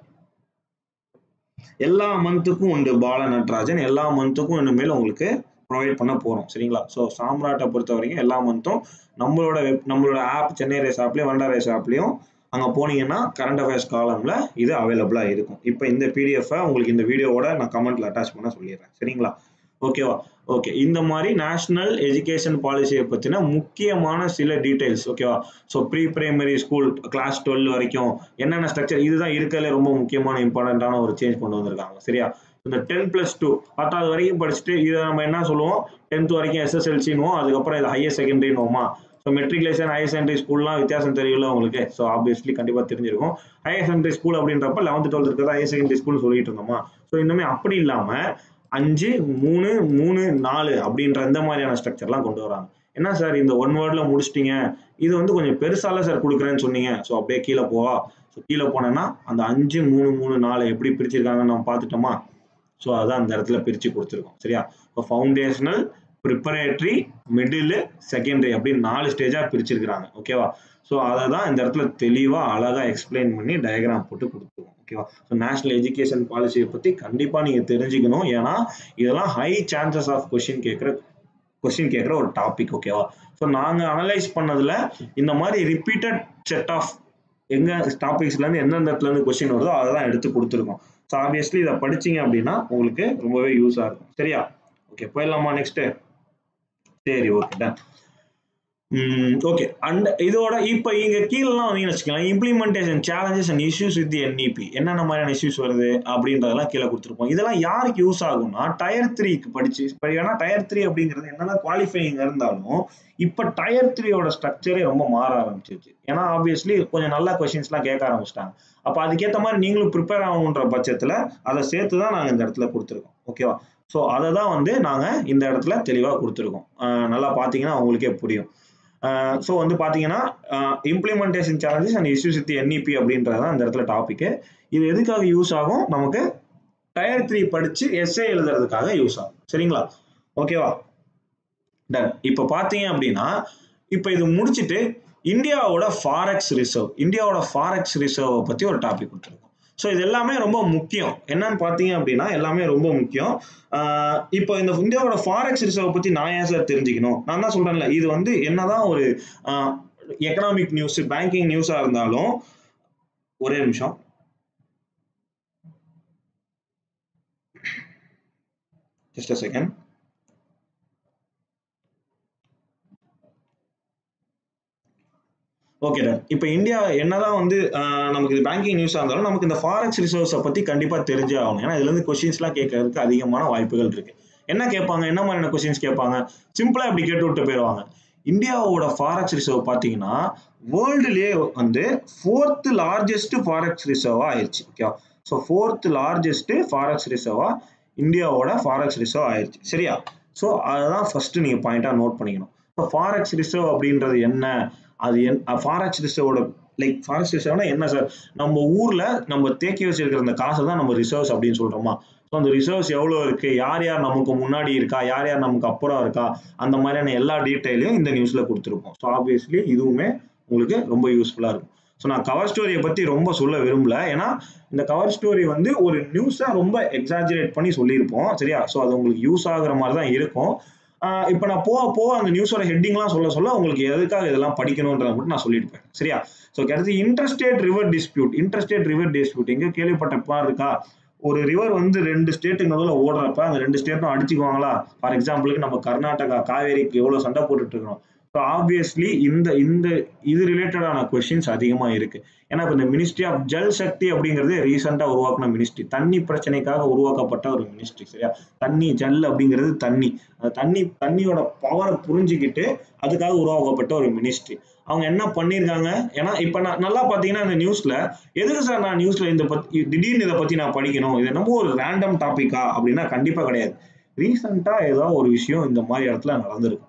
எல்லா மந்த்துக்கும் உண்டு பால நட்ராஜன், எல்லா மந்த்துக்கும் இனிமேல் உங்களுக்கு ப்ரொவைட் பண்ண போறோம். சரிங்களா? ஸோ சாம்ராட்டை பொறுத்த வரைக்கும் எல்லா மந்த்தும் நம்மளோட ஆப், சென்னை ரேஸ் ஆப்லயும் வெரண்டா ரேஸ் ஆப்லயும் அங்க போனீங்கன்னா கரண்ட் அஃபேர்ஸ் காலம்ல இது அவைலபிளா இருக்கும். இப்போ இந்த PDF உங்களுக்கு இந்த வீடியோவோட நான் கமெண்ட்ல அட்டாச் பண்ண சொல்லிடுறேன். சரிங்களா? ஓகேவா? ஓகே, இந்த மாதிரி நேஷனல் எஜுகேஷன் பாலிசியை பத்தின முக்கியமான சில டீடைல்ஸ். ஓகேவா? So pre primary school class 12 வரைக்கும் என்னென்ன ஸ்ட்ரக்சர், இதுதான் இருக்கிறதுல ரொம்ப முக்கியமான இம்பார்ட்டன்டான ஒரு சேஞ்ச் கொண்டு வந்திருக்காங்க. சரியா? இந்த 10+2 10வது வரைக்கும் படிச்சுட்டு இதை நம்ம என்ன சொல்லுவோம், 10th வரைக்கும் SSLCனுவோம், அதுக்கப்புறம் இது ஹையர் செகண்டரினுவோமா. ஸோ மெட்ரிகுலேஷன் ஹையர் செகண்டரி ஸ்கூல்லாம் வித்தியாசம் தெரியல உங்களுக்கு. ஸோ ஆப்வியஸ்லி கண்டிப்பா தெரிஞ்சிருக்கும். ஹையர் செகண்டரி ஸ்கூல் அப்படின்றப்ப 11th 12th இருக்கிறது ஹையர் செகண்டரி ஸ்கூல் சொல்லிட்டு இருந்தோமா. ஸோ இன்னுமே அப்படி இல்லாம 5 3 3 4 அப்படின்ற இந்த மாதிரியான ஸ்ட்ரக்சர்லாம் கொண்டு வராங்க. என்ன சார் இந்த ஒன் வேர்ட்ல முடிச்சிட்டீங்க, இது வந்து கொஞ்சம் பெருசால சார் கொடுக்குறேன்னு சொன்னீங்க. ஸோ அப்படியே கீழே போவா. ஸோ கீழே போனேன்னா அந்த 5 3 3 4 எப்படி பிரிச்சிருக்காங்கன்னு நம்ம பார்த்துட்டோமா. ஸோ அதான் அந்த இடத்துல பிரிச்சு கொடுத்துருக்கோம். சரியா? இப்போ ஃபவுண்டேஷனல், ப்ரிப்பரேட்டரி, மிடில், செகண்டரி அப்படின்னு 4 ஸ்டேஜா பிரிச்சிருக்கிறாங்க. ஓகேவா? ஸோ அதை தான் இந்த இடத்துல தெளிவா அழகா எக்ஸ்பிளைன் பண்ணி டயக்ராம் போட்டு கொடுத்துருவோம். ஓகேவா? ஸோ நேஷனல் எஜுகேஷன் பாலிசியை பத்தி கண்டிப்பா நீங்க தெரிஞ்சுக்கணும். ஏன்னா இதெல்லாம் ஹை சான்சஸ் ஆஃப் கொஸ்டின் கேட்கிற ஒரு டாபிக். ஓகேவா? ஸோ நாங்க அனலைஸ் பண்ணதுல இந்த மாதிரி ரிப்பீட்டட் செட் ஆஃப் எங்க டாபிக்ஸ்ல இருந்து எந்தெந்த இடத்துல இருந்து கொஸ்டின் வருதோ அதெல்லாம் எடுத்து கொடுத்துருக்கோம். ஸோ ஆப்வியஸ்லி இதை படிச்சீங்க அப்படின்னா உங்களுக்கு ரொம்பவே யூஸா இருக்கும். சரியா? ஓகே, போயிடலாமா நெக்ஸ்ட்? சரி, ஓகே டன். ஓகே, அண்ட் இதோட இப்போ இங்க கீழெல்லாம் வந்தீங்கன்னு வச்சுக்கலாம், implementation challenges and issues with NEP என்னென்ன மாதிரியான இஷ்யூஸ் வருது அப்படின்றதெல்லாம் கீழே கொடுத்துருப்போம். இதெல்லாம் யாருக்கு யூஸ் ஆகும்னா டயர் 3க்கு படிச்சு, ஏன்னா டயர் 3 அப்படிங்கிறது என்னதான் குவாலிஃபைங் இருந்தாலும் இப்போ டயர் 3யோட ஸ்ட்ரக்சரே ரொம்ப மாற ஆரம்பிச்சிருச்சு. ஏன்னா ஆப்வியஸ்லி கொஞ்சம் நல்ல கொஸ்டின்ஸ்லாம் கேட்க ஆரம்பிச்சிட்டாங்க. அப்போ அதுக்கேற்ற மாதிரி நீங்களும் ப்ரிப்பேர் ஆகுன்ற பட்சத்தில் அதை சேர்த்து தான் நாங்கள் இந்த இடத்துல கொடுத்துருக்கோம். ஓகேவா? ஸோ அதை தான் வந்து நாங்கள் இந்த இடத்துல தெளிவாக கொடுத்துருக்கோம். நல்லா பார்த்தீங்கன்னா உங்களுக்கே புரியும். ஸோ வந்து பார்த்தீங்கன்னா implementation challenges and issues with NEP அப்படின்றது தான் இந்த இடத்துல டாபிக். இது எதுக்காக யூஸ் ஆகும், நமக்கு டயர் 3 படிச்சு எஸ்ஏ எழுதுறதுக்காக யூஸ் ஆகும். சரிங்களா? ஓகேவா? டன். இப்போ பார்த்தீங்க அப்படின்னா இப்போ இது முடிச்சுட்டு இந்தியாவோட ஃபாரெக்ஸ் ரிசர்வ் பற்றி ஒரு டாபிக் கொடுத்துருக்கோம். ஸோ இது எல்லாமே ரொம்ப முக்கியம். என்னன்னு பார்த்தீங்க அப்படின்னா எல்லாமே ரொம்ப முக்கியம். இப்போ இந்த இந்தியாவோட ஃபாரெக்ஸ் ரிசர்வ் பற்றி நான் ஏன் சார் தெரிஞ்சுக்கணும்? நான் தான் சொல்றேன்ல, இது வந்து என்னதான் ஒரு எக்கனாமிக் நியூஸ், பேங்கிங் நியூஸா இருந்தாலும், ஒரே நிமிஷம், just a second. Okay done. இப்போ இந்தியா என்னதான் வந்து நமக்கு இது பேங்கிங் நியூஸாக இருந்தாலும் நமக்கு இந்த ஃபாரெக்ஸ் ரிசர்வ்ஸை பற்றி கண்டிப்பாக தெரிஞ்சே ஆகணும். ஏன்னா இதுலேருந்து கொஸ்டின்ஸ்லாம் கேட்கறதுக்கு அதிகமான வாய்ப்புகள் இருக்கு. என்ன கேட்பாங்க, என்ன மாதிரியான கொஸ்டின்ஸ் கேட்பாங்க? சிம்பிளா இப்படி கேட்டு விட்டு போயிடுவாங்க. இந்தியாவோட ஃபாரெக்ஸ் ரிசர்வ் பார்த்தீங்கன்னா வேர்ல்டுலேயே வந்து 4th லார்ஜஸ்ட் ஃபாரெக்ஸ் ரிசர்வா ஆயிடுச்சு. ஓகேவா? ஸோ 4th லார்ஜஸ்ட் ஃபாரெக்ஸ் ரிசர்வா இந்தியாவோட ஃபாரெக்ஸ் ரிசர்வ் ஆயிடுச்சு சரியா. ஸோ அதுதான் ஃபர்ஸ்ட் நீங்க பாயிண்டா நோட் பண்ணிக்கணும். இப்போ ஃபாரெக்ஸ் ரிசர்வ் அப்படின்றது என்ன, அது ஃபாரெக்ஸ் ரிசர்வோட ஃபாரெக்ஸ் ரிசர்வ்னா என்ன சார், நம்ம ஊர்ல நம்ம தேக்கி வச்சிருக்கிற அந்த காசை தான் நம்ம ரிசர்வ்ஸ் அப்படின்னு சொல்றோமா. ஸோ அந்த ரிசர்வ்ஸ் எவ்வளோ இருக்கு, யார் யார் நமக்கு முன்னாடி இருக்கா, யார் யார் நமக்கு அப்புறம் இருக்கா, அந்த மாதிரியான எல்லா டீட்டெயிலையும் இந்த நியூஸ்ல கொடுத்துருப்போம். ஸோ ஆப்வியஸ்லி இதுவுமே உங்களுக்கு ரொம்ப யூஸ்ஃபுல்லா இருக்கும். ஸோ நான் கவர் ஸ்டோரியை பத்தி ரொம்ப சொல்ல விரும்பல, ஏன்னா இந்த கவர் ஸ்டோரி வந்து ஒரு நியூஸை ரொம்ப எக்ஸாஜரேட் பண்ணி சொல்லியிருப்போம் சரியா. ஸோ அது உங்களுக்கு யூஸ் ஆகுற மாதிரி தான் இருக்கும். இப்போ நான் போக அந்த நியூஸோட ஹெட்டிங்லாம் சொல்ல உங்களுக்கு எதுக்காக இதெல்லாம் படிக்கணும்ன்றத மட்டும் நான் சொல்லிட்டு சரியா. ஸோ அடுத்து இன்டர்ஸ்டேட் ரிவர் டிஸ்பியூட் எங்க கேள்விப்பட்ட இருக்கா. ஒரு ரிவர் வந்து 2 ஸ்டேட்டுக்கு நடுவில் ஓடுறப்ப அந்த 2 ஸ்டேட்டும் அடிச்சுக்குவாங்களா. ஃபார் எக்ஸாம்பிளுக்கு நம்ம கர்நாடகா காவேரிக்கு எவ்வளவு சண்டை போட்டுட்டு இருக்கிறோம். ஸோ ஆப்வியஸ்லி இது ரிலேட்டடான கொஸ்டின்ஸ் அதிகமா இருக்கு. ஏன்னா இப்போ இந்த மினிஸ்ட்ரி ஆஃப் ஜல் சக்தி அப்படிங்கிறது ரீசெண்டா உருவாக்கின மினிஸ்ட்ரி, தண்ணி பிரச்சனைக்காக உருவாக்கப்பட்ட ஒரு மினிஸ்ட்ரி சரியா. ஜல் அப்படிங்கிறது தண்ணியோட பவரை புரிஞ்சுக்கிட்டு அதுக்காக உருவாக்கப்பட்ட ஒரு மினிஸ்ட்ரி. அவங்க என்ன பண்ணிருக்காங்க, ஏன்னா இப்ப நான் நல்லா பாத்தீங்கன்னா இந்த நியூஸ்ல எதுக்கு சார் நான் நியூஸ்ல திடீர்னு இதை பத்தி நான் படிக்கணும், இது நம்ம ஒரு ரேண்டம் டாபிக்கா அப்படின்னா கண்டிப்பா கிடையாது. ரீசெண்டா ஏதாவது ஒரு விஷயம் இந்த மாதிரி இடத்துல நடந்திருக்கும்,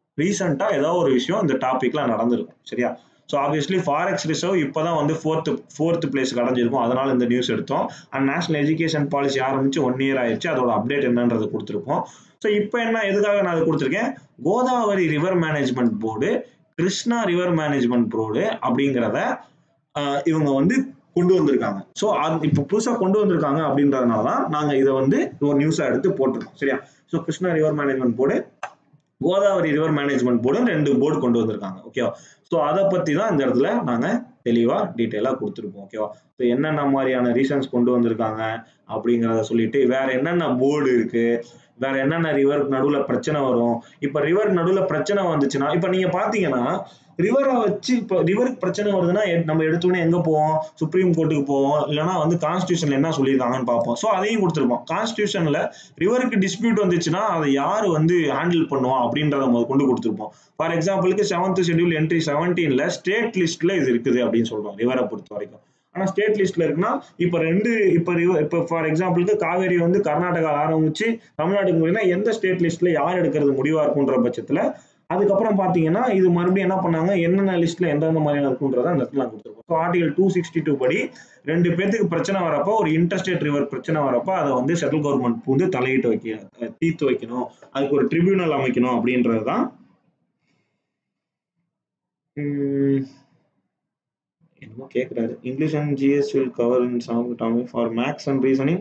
இந்த டாபிக்ல நடந்திருக்கும் சரியா. ஸோ ஆப்வியஸ்லி ஃபாரெக்ஸ் ரிசர்வ் இப்போதான் வந்து ஃபோர்த் பிளேஸ்க்கு அடைஞ்சிருக்கும், அதனால இந்த நியூஸ் எடுத்தோம். அண்ட் நேஷனல் எஜுகேஷன் பாலிசி ஆரம்பிச்சு 1 year ஆயிடுச்சு, அதோட அப்டேட் என்னன்றது கொடுத்துருப்போம். ஸோ இப்போ எதுக்காக நான் அதை கொடுத்துருக்கேன், Godavari river management board, Krishna river management board அப்படிங்கிறத இவங்க வந்து கொண்டு வந்திருக்காங்க. ஸோ இப்போ புதுசா கொண்டு வந்திருக்காங்க அப்படின்றதுனால தான் நாங்க இதை வந்து ஒரு நியூஸா எடுத்து போட்டிருக்கோம் சரியா. So Krishna river management board, Godavari river management board 2 board கொண்டு வந்திருக்காங்க ஓகேவா. ஸோ அதை பத்தி தான் இந்த இடத்துல நாங்க தெளிவா டீட்டெயிலா கொடுத்துருப்போம் ஓகேவா. ஸோ என்னென்ன மாதிரியான ரீசன்ஸ் கொண்டு வந்திருக்காங்க அப்படிங்கிறத சொல்லிட்டு, வேற என்னென்ன போர்டு இருக்கு, வேற என்னென்ன ரிவருக்கு நடுவுல பிரச்சனை வரும். இப்ப ரிவருக்கு நடுவுல பிரச்சனை வந்துச்சுன்னா, இப்ப நீங்க பாத்தீங்கன்னா ரிவரை வச்சு இப்ப ரிவருக்கு பிரச்சனை வருதுன்னா நம்ம எடுத்தோடனே எங்க போவோம், சுப்ரீம் கோர்ட்டுக்கு போவோம், இல்லைன்னா வந்து கான்ஸ்டியூஷன்ல என்ன சொல்லியிருக்காங்கன்னு பார்ப்போம். ஸோ அதையும் கொடுத்துருப்போம். கான்ஸ்டியூஷன்ல ரிவருக்கு டிஸ்பியூட் வந்துச்சுன்னா அதை யாரு வந்து ஹேண்டில் பண்ணுவோம் அப்படின்றத கொண்டு கொடுத்துருப்போம். ஃபார் எக்ஸாம்பிளுக்கு 7th ஷெட்யூல் என்ட்ரி 17ல ஸ்டேட் லிஸ்ட்ல இது இருக்குது அப்படின்னு சொல்றோம் ரிவரை பொறுத்த வரைக்கும். ஆனா ஸ்டேட் லிஸ்ட்ல இருக்குன்னா இப்ப ஃபார் எக்ஸாம்பிளுக்கு காவேரி வந்து கர்நாடகா ஆரம்பிச்சு தமிழ்நாட்டுக்கு போயின்னா எந்த ஸ்டேட் லிஸ்ட்ல யார் எடுக்கிறது முடிவா இருக்குன்ற பட்சத்துல அதுக்கப்புறம் பாத்தீங்கன்னா இது மறுபடியும் என்ன பண்ணாங்க, என்னென்ன லிஸ்ட்ல எந்தெந்த மாதிரியான இருக்குன்றத அந்த இடத்துல கொடுத்துருக்கோம். ஸோ ஆர்டிகல் 262 படி 2 பேருக்கு பிரச்சனை வரப்போ, ஒரு இன்டர்ஸ்டேட் ரிவர் பிரச்சனை வரப்போ அதை வந்து சென்ட்ரல் கவர்மெண்ட் வந்து தலையிட்டு தீர்த்து வைக்கணும், அதுக்கு ஒரு ட்ரிபியூனல் அமைக்கணும் அப்படின்றதுதான். என்னமோ கேட்கிறாரு, English and GS will cover in Samrat for maths and reasoning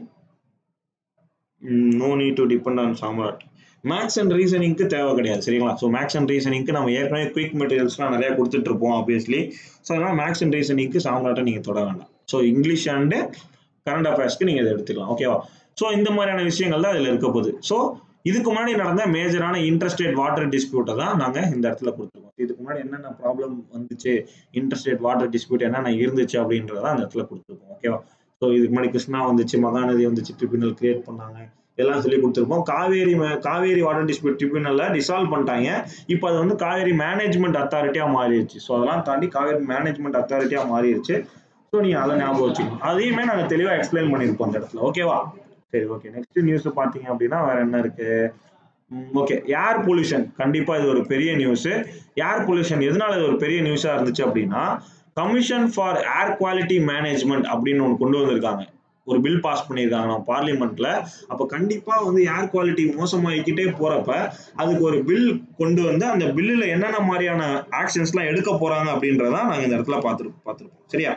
no need to depend on Samrat. Maths and ரீசனிங்க்கு தேவை கிடையாது சரிங்களா. ஸோ மேக்ஸ் அண்ட் ரீசனிங்க்கு நம்ம ஏற்கனவே குயிக் மெட்டீரியல்ஸ்லாம் நிறைய கொடுத்துட்டு இருப்போம் ஆப்வியஸ்லி. ஸோ அதனால மேக்ஸ் அண்ட் ரீசனிங்க்கு சாம்ராட்டை நீங்க தொட வேண்டாம். ஸோ இங்கிலீஷ் அண்ட் கரண்ட் அஃபேர்ஸ்க்கு நீங்க இதை எடுத்துக்கலாம் ஓகேவா. ஸோ இந்த மாதிரியான விஷயங்கள் தான் இதுல இருக்க போகுது. ஸோ இதுக்கு முன்னாடி நடந்த மேஜரான இன்டர்ஸ்டேட் வாட்டர் டிஸ்பியூட்டை தான் நாங்க இந்த இடத்துல கொடுத்துருக்கோம். இதுக்கு முன்னாடி என்னென்ன ப்ராப்ளம் வந்துச்சு, இன்டர்ஸ்டேட் வாட்டர் டிஸ்பியூட் என்னென்ன இருந்துச்சு அப்படின்றத அந்த இடத்துல கொடுத்துருக்கோம் ஓகேவா. ஸோ இதுக்கு முன்னாடி கிருஷ்ணா வந்துச்சு, மகாநதி வந்துச்சு, ட்ரிபியூனல் கிரியேட் பண்ணாங்க, எல்லாம் சொல்லி கொடுத்துருப்போம். காவேரி வாட்டர் டிஸ்பியூட் ட்ரிபியூனல்ல டிசால்வ் பண்ணிட்டாங்க. இப்போ அது வந்து காவேரி மேனேஜ்மெண்ட் அத்தாரிட்டியா மாறிடுச்சு. ஸோ அதெல்லாம் தாண்டி காவேரி மேனேஜ்மெண்ட் அத்தாரிட்டியா மாறிடுச்சு. ஸோ நீங்க அதை ஞாபகம் வச்சுக்கணும். அதையுமே நாங்க தெளிவா எக்ஸ்பிளைன் பண்ணியிருப்போம் அந்த இடத்துல ஓகேவா. சரி ஓகே, நெக்ஸ்ட் நியூஸ் பாத்தீங்க அப்படின்னா வேற என்ன இருக்கு. ஓகே, ஏர் பொல்யூஷன் கண்டிப்பா இது ஒரு பெரிய நியூஸ். ஏர் பொல்யூஷன் எதனால இது ஒரு பெரிய நியூஸா இருந்துச்சு அப்படின்னா, commission for air quality management அப்படின்னு ஒன்று கொண்டு வந்திருக்காங்க, ஒரு பில் பாஸ் பண்ணியிருக்காங்க நம்ம பார்லிமெண்ட்ல. அப்ப கண்டிப்பா வந்து ஏர் குவாலிட்டி மோசமாகிக்கிட்டே போறப்ப அதுக்கு ஒரு பில் கொண்டு வந்து அந்த பில்லுல என்னென்ன மாதிரியான ஆக்ஷன்ஸ் எல்லாம் எடுக்க போறாங்க அப்படின்றத நாங்க இந்த இடத்துல பார்த்திருப்போம் சரியா.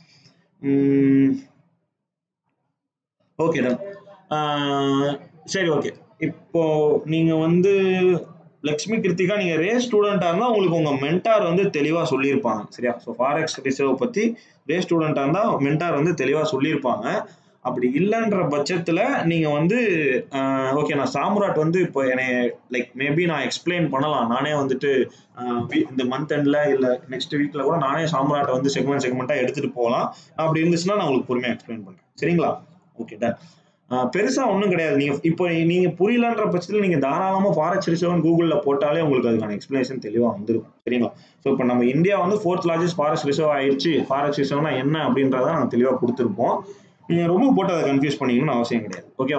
ஓகே தான். சரி ஓகே, இப்போ நீங்க வந்து லக்ஷ்மி கிருத்திகா நீங்க ரே ஸ்டூடெண்டா இருந்தா உங்களுக்கு உங்க மென்டார் வந்து தெளிவா சொல்லியிருப்பாங்க சரியா. ஸோ ஃபாரெக்ஸ் ரிசர்வ் பத்தி ரே ஸ்டூடெண்டா இருந்தா மென்டார் வந்து தெளிவா சொல்லியிருப்பாங்க. அப்படி இல்லைன்ற பட்சத்துல நீங்க வந்து ஓகே, நான் சாம்ராட் வந்து இப்போ மேபி நான் எக்ஸ்பிளைன் பண்ணலாம், நானே வந்துட்டு இந்த மந்த் எண்ட்ல இல்ல நெக்ஸ்ட் வீக்ல கூட நானே சாம்ராட்டை வந்து செக்மெண்டா எடுத்துட்டு போகலாம். அப்படி இருந்துச்சுன்னா நான் உங்களுக்கு பொறுமையா எக்ஸ்பிளைன் பண்றேன் சரிங்களா. Okay done. பெருசா ஒன்றும் கிடையாது. நீங்க புரியலன்ற பட்சத்தில் நீங்க தாராளமா ஃபாரெக்ஸ் ரிசர்வ் கூகுள்ல போட்டாலே உங்களுக்கு அதுக்கான எக்ஸ்பிளேஷன் தெளிவா வந்துடும் சரிங்களா. ஸோ இப்போ நம்ம இந்தியா வந்து 4th largest ஃபாரெஸ்ட் ரிசர்வ் ஆயிடுச்சு. ஃபாரெக்ஸ் ரிசர்வ்னா என்ன அப்படின்றத நாங்கள் தெளிவா கொடுத்துருப்போம். நீங்க ரொம்ப போட்டு அதை கன்ஃபியூஸ் பண்ணிக்கணும்னு அவசியம் கிடையாது ஓகேவா.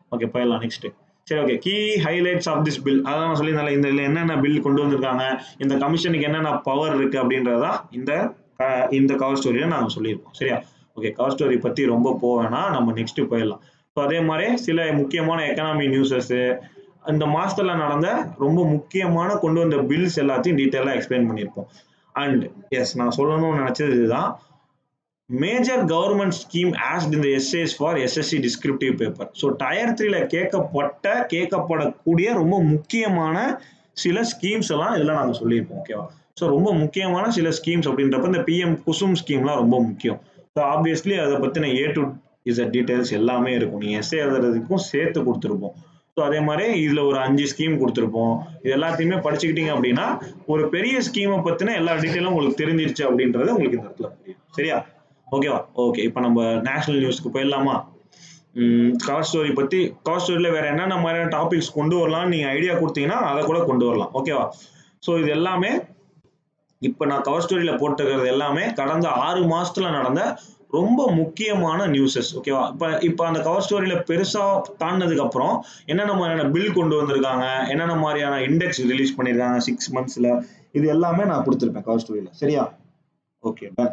ஓகே போயிடலாம் நெக்ஸ்ட். சரி okay, key highlights of this bill, அதான் நான் சொல்லியிருந்தால இந்த என்னென்ன பில் கொண்டு வந்திருக்காங்க, இந்த கமிஷனுக்கு என்னென்ன பவர் இருக்கு அப்படின்றதான் இந்த கவர் ஸ்டோரியில நாங்கள் சொல்லியிருக்கோம். சரியா? ஓகே, கவர் ஸ்டோரி பத்தி ரொம்ப போவேன்னா நம்ம நெக்ஸ்ட் போயிடலாம். ஸோ அதே மாதிரி சில முக்கியமான எக்கனாமி நியூஸஸ், இந்த மாசத்துல நடந்த ரொம்ப முக்கியமான கொண்டு வந்த பில்ஸ் எல்லாத்தையும் டீட்டெயிலாக எக்ஸ்பிளைன் பண்ணியிருப்போம். அண்ட் எஸ், நான் சொல்லணும்னு நினைச்சது இதுதான், மேஜர் கவர்மெண்ட் ஸ்கீம் ஆஸ்ட் இந்த essays for SSC descriptive paper. So tier 3ல கேட்கப்படக்கூடிய ரொம்ப முக்கியமான சில ஸ்கீம்ஸ் எல்லாம் இதில் நாங்கள் சொல்லியிருப்போம். ஓகேவா? ஸோ ரொம்ப முக்கியமான சில ஸ்கீம்ஸ் அப்படின்றப்ப இந்த பிஎம் குசும் ஸ்கீம்லாம் ரொம்ப முக்கியம். ஸோ ஆப்வியஸ்லி அதை பற்றின A to Z டீட்டெயில்ஸ் எல்லாமே இருக்கும். நீங்கள் எஸ்ஏ எழுதுறதுக்கும் சேர்த்து கொடுத்துருப்போம். ஸோ அதே மாதிரி இதில் ஒரு 5 ஸ்கீம் கொடுத்துருப்போம். இது எல்லாத்தையுமே படிச்சுக்கிட்டீங்க அப்படின்னா ஒரு பெரிய ஸ்கீமை பற்றின எல்லா டீட்டெயிலும் உங்களுக்கு தெரிஞ்சிருச்சு அப்படின்றது உங்களுக்கு இந்த இடத்துல புரியும். சரியா? ஓகேவா? ஓகே, இப்போ நம்ம நேஷனல் நியூஸ்க்கு போயிடலாமா? கவர் ஸ்டோரி பற்றி, கவர் ஸ்டோரியில் வேற என்னென்ன மாதிரியான டாபிக்ஸ் கொண்டு வரலாம்னு நீங்கள் ஐடியா கொடுத்தீங்கன்னா அதை கூட கொண்டு வரலாம். ஓகேவா? ஸோ இது எல்லாமே இப்போ நான் கவர் ஸ்டோரியில் போட்டுக்கிறது எல்லாமே கடந்த 6 மாசத்துல நடந்த ரொம்ப முக்கியமான நியூஸஸ். ஓகேவா? இப்போ அந்த கவர் ஸ்டோரியில பெருசா தாண்டினதுக்கு அப்புறம் என்னென்ன மாதிரியான பில் கொண்டு வந்திருக்காங்க, என்னென்ன மாதிரியான இண்டெக்ஸ் ரிலீஸ் பண்ணியிருக்காங்க 6 monthsல, இது எல்லாமே நான் கொடுத்துருப்பேன் கவர் ஸ்டோரியில. சரியா? Okay done.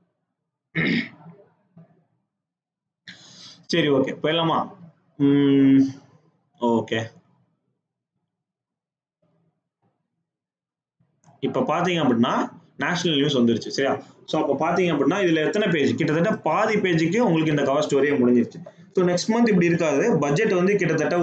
சரி ஓகே போயிடலாமா? ஓகே, இப்போ பார்த்தீங்க அப்படின்னா நேஷனல் நியூஸ் வந்துருச்சு. சரியா? ஸோ அப்போ பார்த்தீங்க அப்படின்னா இதில் எத்தனை பேஜ், கிட்டத்தட்ட பாதி பேஜுக்கு உங்களுக்கு இந்த கவர் ஸ்டோரியே முடிஞ்சிருச்சு. ஸோ நெக்ஸ்ட் மந்த் இப்படி இருக்காது, பட்ஜெட் வந்து கிட்டத்தட்ட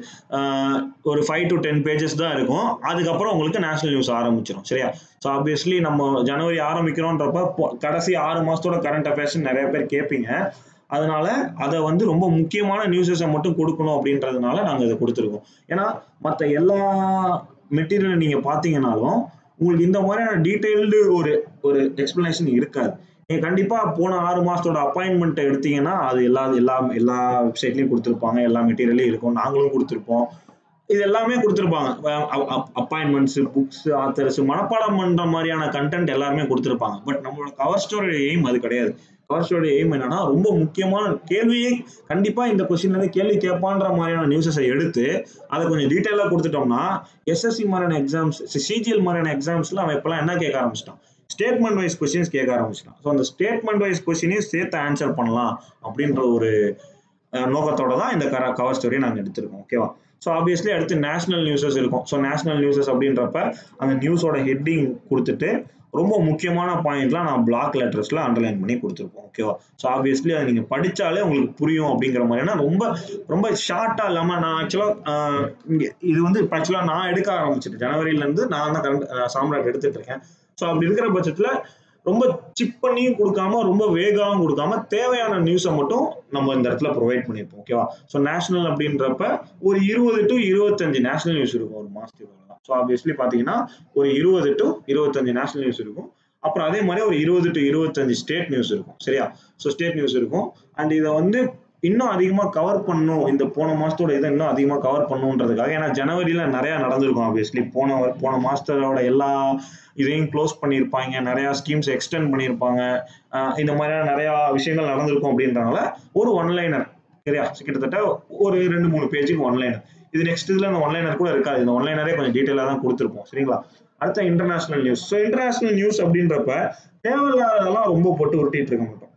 ஒரு 5 to 10 pages தான் இருக்கும். அதுக்கப்புறம் உங்களுக்கு நேஷனல் நியூஸ் ஆரம்பிச்சிடும். சரியா? ஸோ ஆப்வியஸ்லி நம்ம ஜனவரி ஆரம்பிக்கிறோன்றப்ப கடைசி 6 மாசத்தோட கரண்ட் அஃபேர்ஸ் நிறைய பேர் கேட்பீங்க. அதனால அதை வந்து ரொம்ப முக்கியமான நியூஸஸை மட்டும் கொடுக்கணும் அப்படின்றதுனால நாங்கள் இதை கொடுத்துருக்கோம். ஏன்னா மற்ற எல்லா மெட்டீரியல் நீங்கள் பார்த்தீங்கன்னாலும் உங்களுக்கு இந்த மாதிரியான டீட்டெயில்டு ஒரு எக்ஸ்பிளனேஷன் இருக்காது. நீங்கள் கண்டிப்பாக போன 6 மாசத்தோட அப்பாயின்மெண்ட்டை எடுத்தீங்கன்னா அது எல்லா வெப்சைட்லையும் கொடுத்துருப்பாங்க, எல்லா மெட்டீரியலையும் இருக்கும், நாங்களும் கொடுத்துருப்போம், இது எல்லாமே கொடுத்துருப்பாங்க. அப்பாயின்மெண்ட்ஸ், புக்ஸ், ஆத்தர்ஸ், மனப்பாடம் பண்ற மாதிரியான கண்டென்ட் எல்லாருமே கொடுத்துருப்பாங்க. பட் நம்மளோட கவர் ஸ்டோரி எய்ம் அது கிடையாது. கவர் ஸ்டோரி எய்ம் என்னன்னா ரொம்ப முக்கியமான கேள்வியை கண்டிப்பா இந்த கொஸ்டின்ல இருந்து கேள்வி கேட்பான்ற மாதிரியான நியூஸஸை எடுத்து அதை கொஞ்சம் டீட்டெயிலாக கொடுத்துட்டோம்னா எஸ்எஸ்சி மாதிரியான எக்ஸாம்ஸ், சிஜிஎல் மாதிரியான எக்ஸாம்ஸ்ல அவன் இப்பெல்லாம் என்ன கேட்க ஆரம்பிச்சிட்டான், ஸ்டேட்மெண்ட் வைஸ் கொஸ்டின்ஸ் கேட்க ஆரம்பிச்சிட்டான். ஸோ அந்த ஸ்டேட்மெண்ட் வைஸ் கொஸ்டினையும் சேர்த்து ஆன்சர் பண்ணலாம் அப்படின்ற ஒரு நோக்கத்தோட தான் இந்த கவர் ஸ்டோரியை நாங்கள் எடுத்திருக்கோம். ஓகேவா? ஸோ ஆப்வியஸ்லி அடுத்து நேஷனல் நியூஸஸ் இருக்கும். ஸோ நேஷனல் நியூஸஸ் அப்படின்றப்ப அந்த நியூஸோட ஹெட்டிங் கொடுத்துட்டு ரொம்ப முக்கியமான பாயிண்ட்லாம் நான் பிளாக் லெட்டர்ஸ்ல அண்டர்லைன் பண்ணி கொடுத்துருப்போம். ஓகேவா? ஸோ ஆப்வியஸ்லி அதை நீங்கள் படித்தாலே உங்களுக்கு புரியும் அப்படிங்கிற மாதிரினா ரொம்ப ரொம்ப ஷார்ட்டாக இல்லாமல், நான் ஆக்சுவலாக இது வந்து இப்போ ஆக்சுவலாக நான் எடுக்க ஆரம்பிச்சிட்டேன் ஜனவரியிலேருந்து, நான் தான் சாம்ராட் எடுத்துட்டு இருக்கேன். ஸோ அப்படி இருக்கிற பட்சத்தில் ரொம்ப சிப் பண்ணியும் கொடுக்காம ரொம்ப வேகாவும் கொடுக்காம தேவையான நியூஸை மட்டும் நம்ம இந்த இடத்துல ப்ரொவைட் பண்ணியிருப்போம். ஓகேவா? ஸோ நேஷனல் அப்படின்றப்ப ஒரு 20 to 25 நேஷனல் நியூஸ் இருக்கும் ஒரு மாசத்துக்கு. ஸோ ஆப்வியஸ்லி பார்த்தீங்கன்னா ஒரு 20 to 25 நேஷனல் நியூஸ் இருக்கும். அப்புறம் அதே மாதிரி ஒரு 20 to 25 ஸ்டேட் நியூஸ் இருக்கும். சரியா? ஸோ ஸ்டேட் நியூஸ் இருக்கும். அண்ட் இதை வந்து இன்னும் அதிகமாக கவர் பண்ணும், இந்த போன மாசத்தோட இதை இன்னும் அதிகமாக கவர் பண்ணுன்றதுக்காக, ஏன்னா ஜனவரியில நிறைய நடந்திருக்கும். ஆப்வியஸ்லி போன மாசத்தோட எல்லா இதையும் க்ளோஸ் பண்ணியிருப்பாங்க, நிறைய ஸ்கீம்ஸ் எக்ஸ்டெண்ட் பண்ணியிருப்பாங்க, இந்த மாதிரியான நிறைய விஷயங்கள் நடந்திருக்கும். அப்படின்றனால ஒரு ஒன்லைனர், சரியா, கிட்டத்தட்ட ஒரு 2-3 பேஜுக்கு ஒன்லைனர். இது நெக்ஸ்ட் இதுல அந்த ஒன்லைனர் கூட இருக்காது, இந்த ஒன்லைனரே கொஞ்சம் டீட்டெயிலாக தான் கொடுத்துருப்போம். சரிங்களா? அடுத்த international news. So international news அப்படின்றப்ப தேவையில்லாததெல்லாம் ரொம்ப போட்டு உருட்டிட்டு இருக்க மாட்டோம்.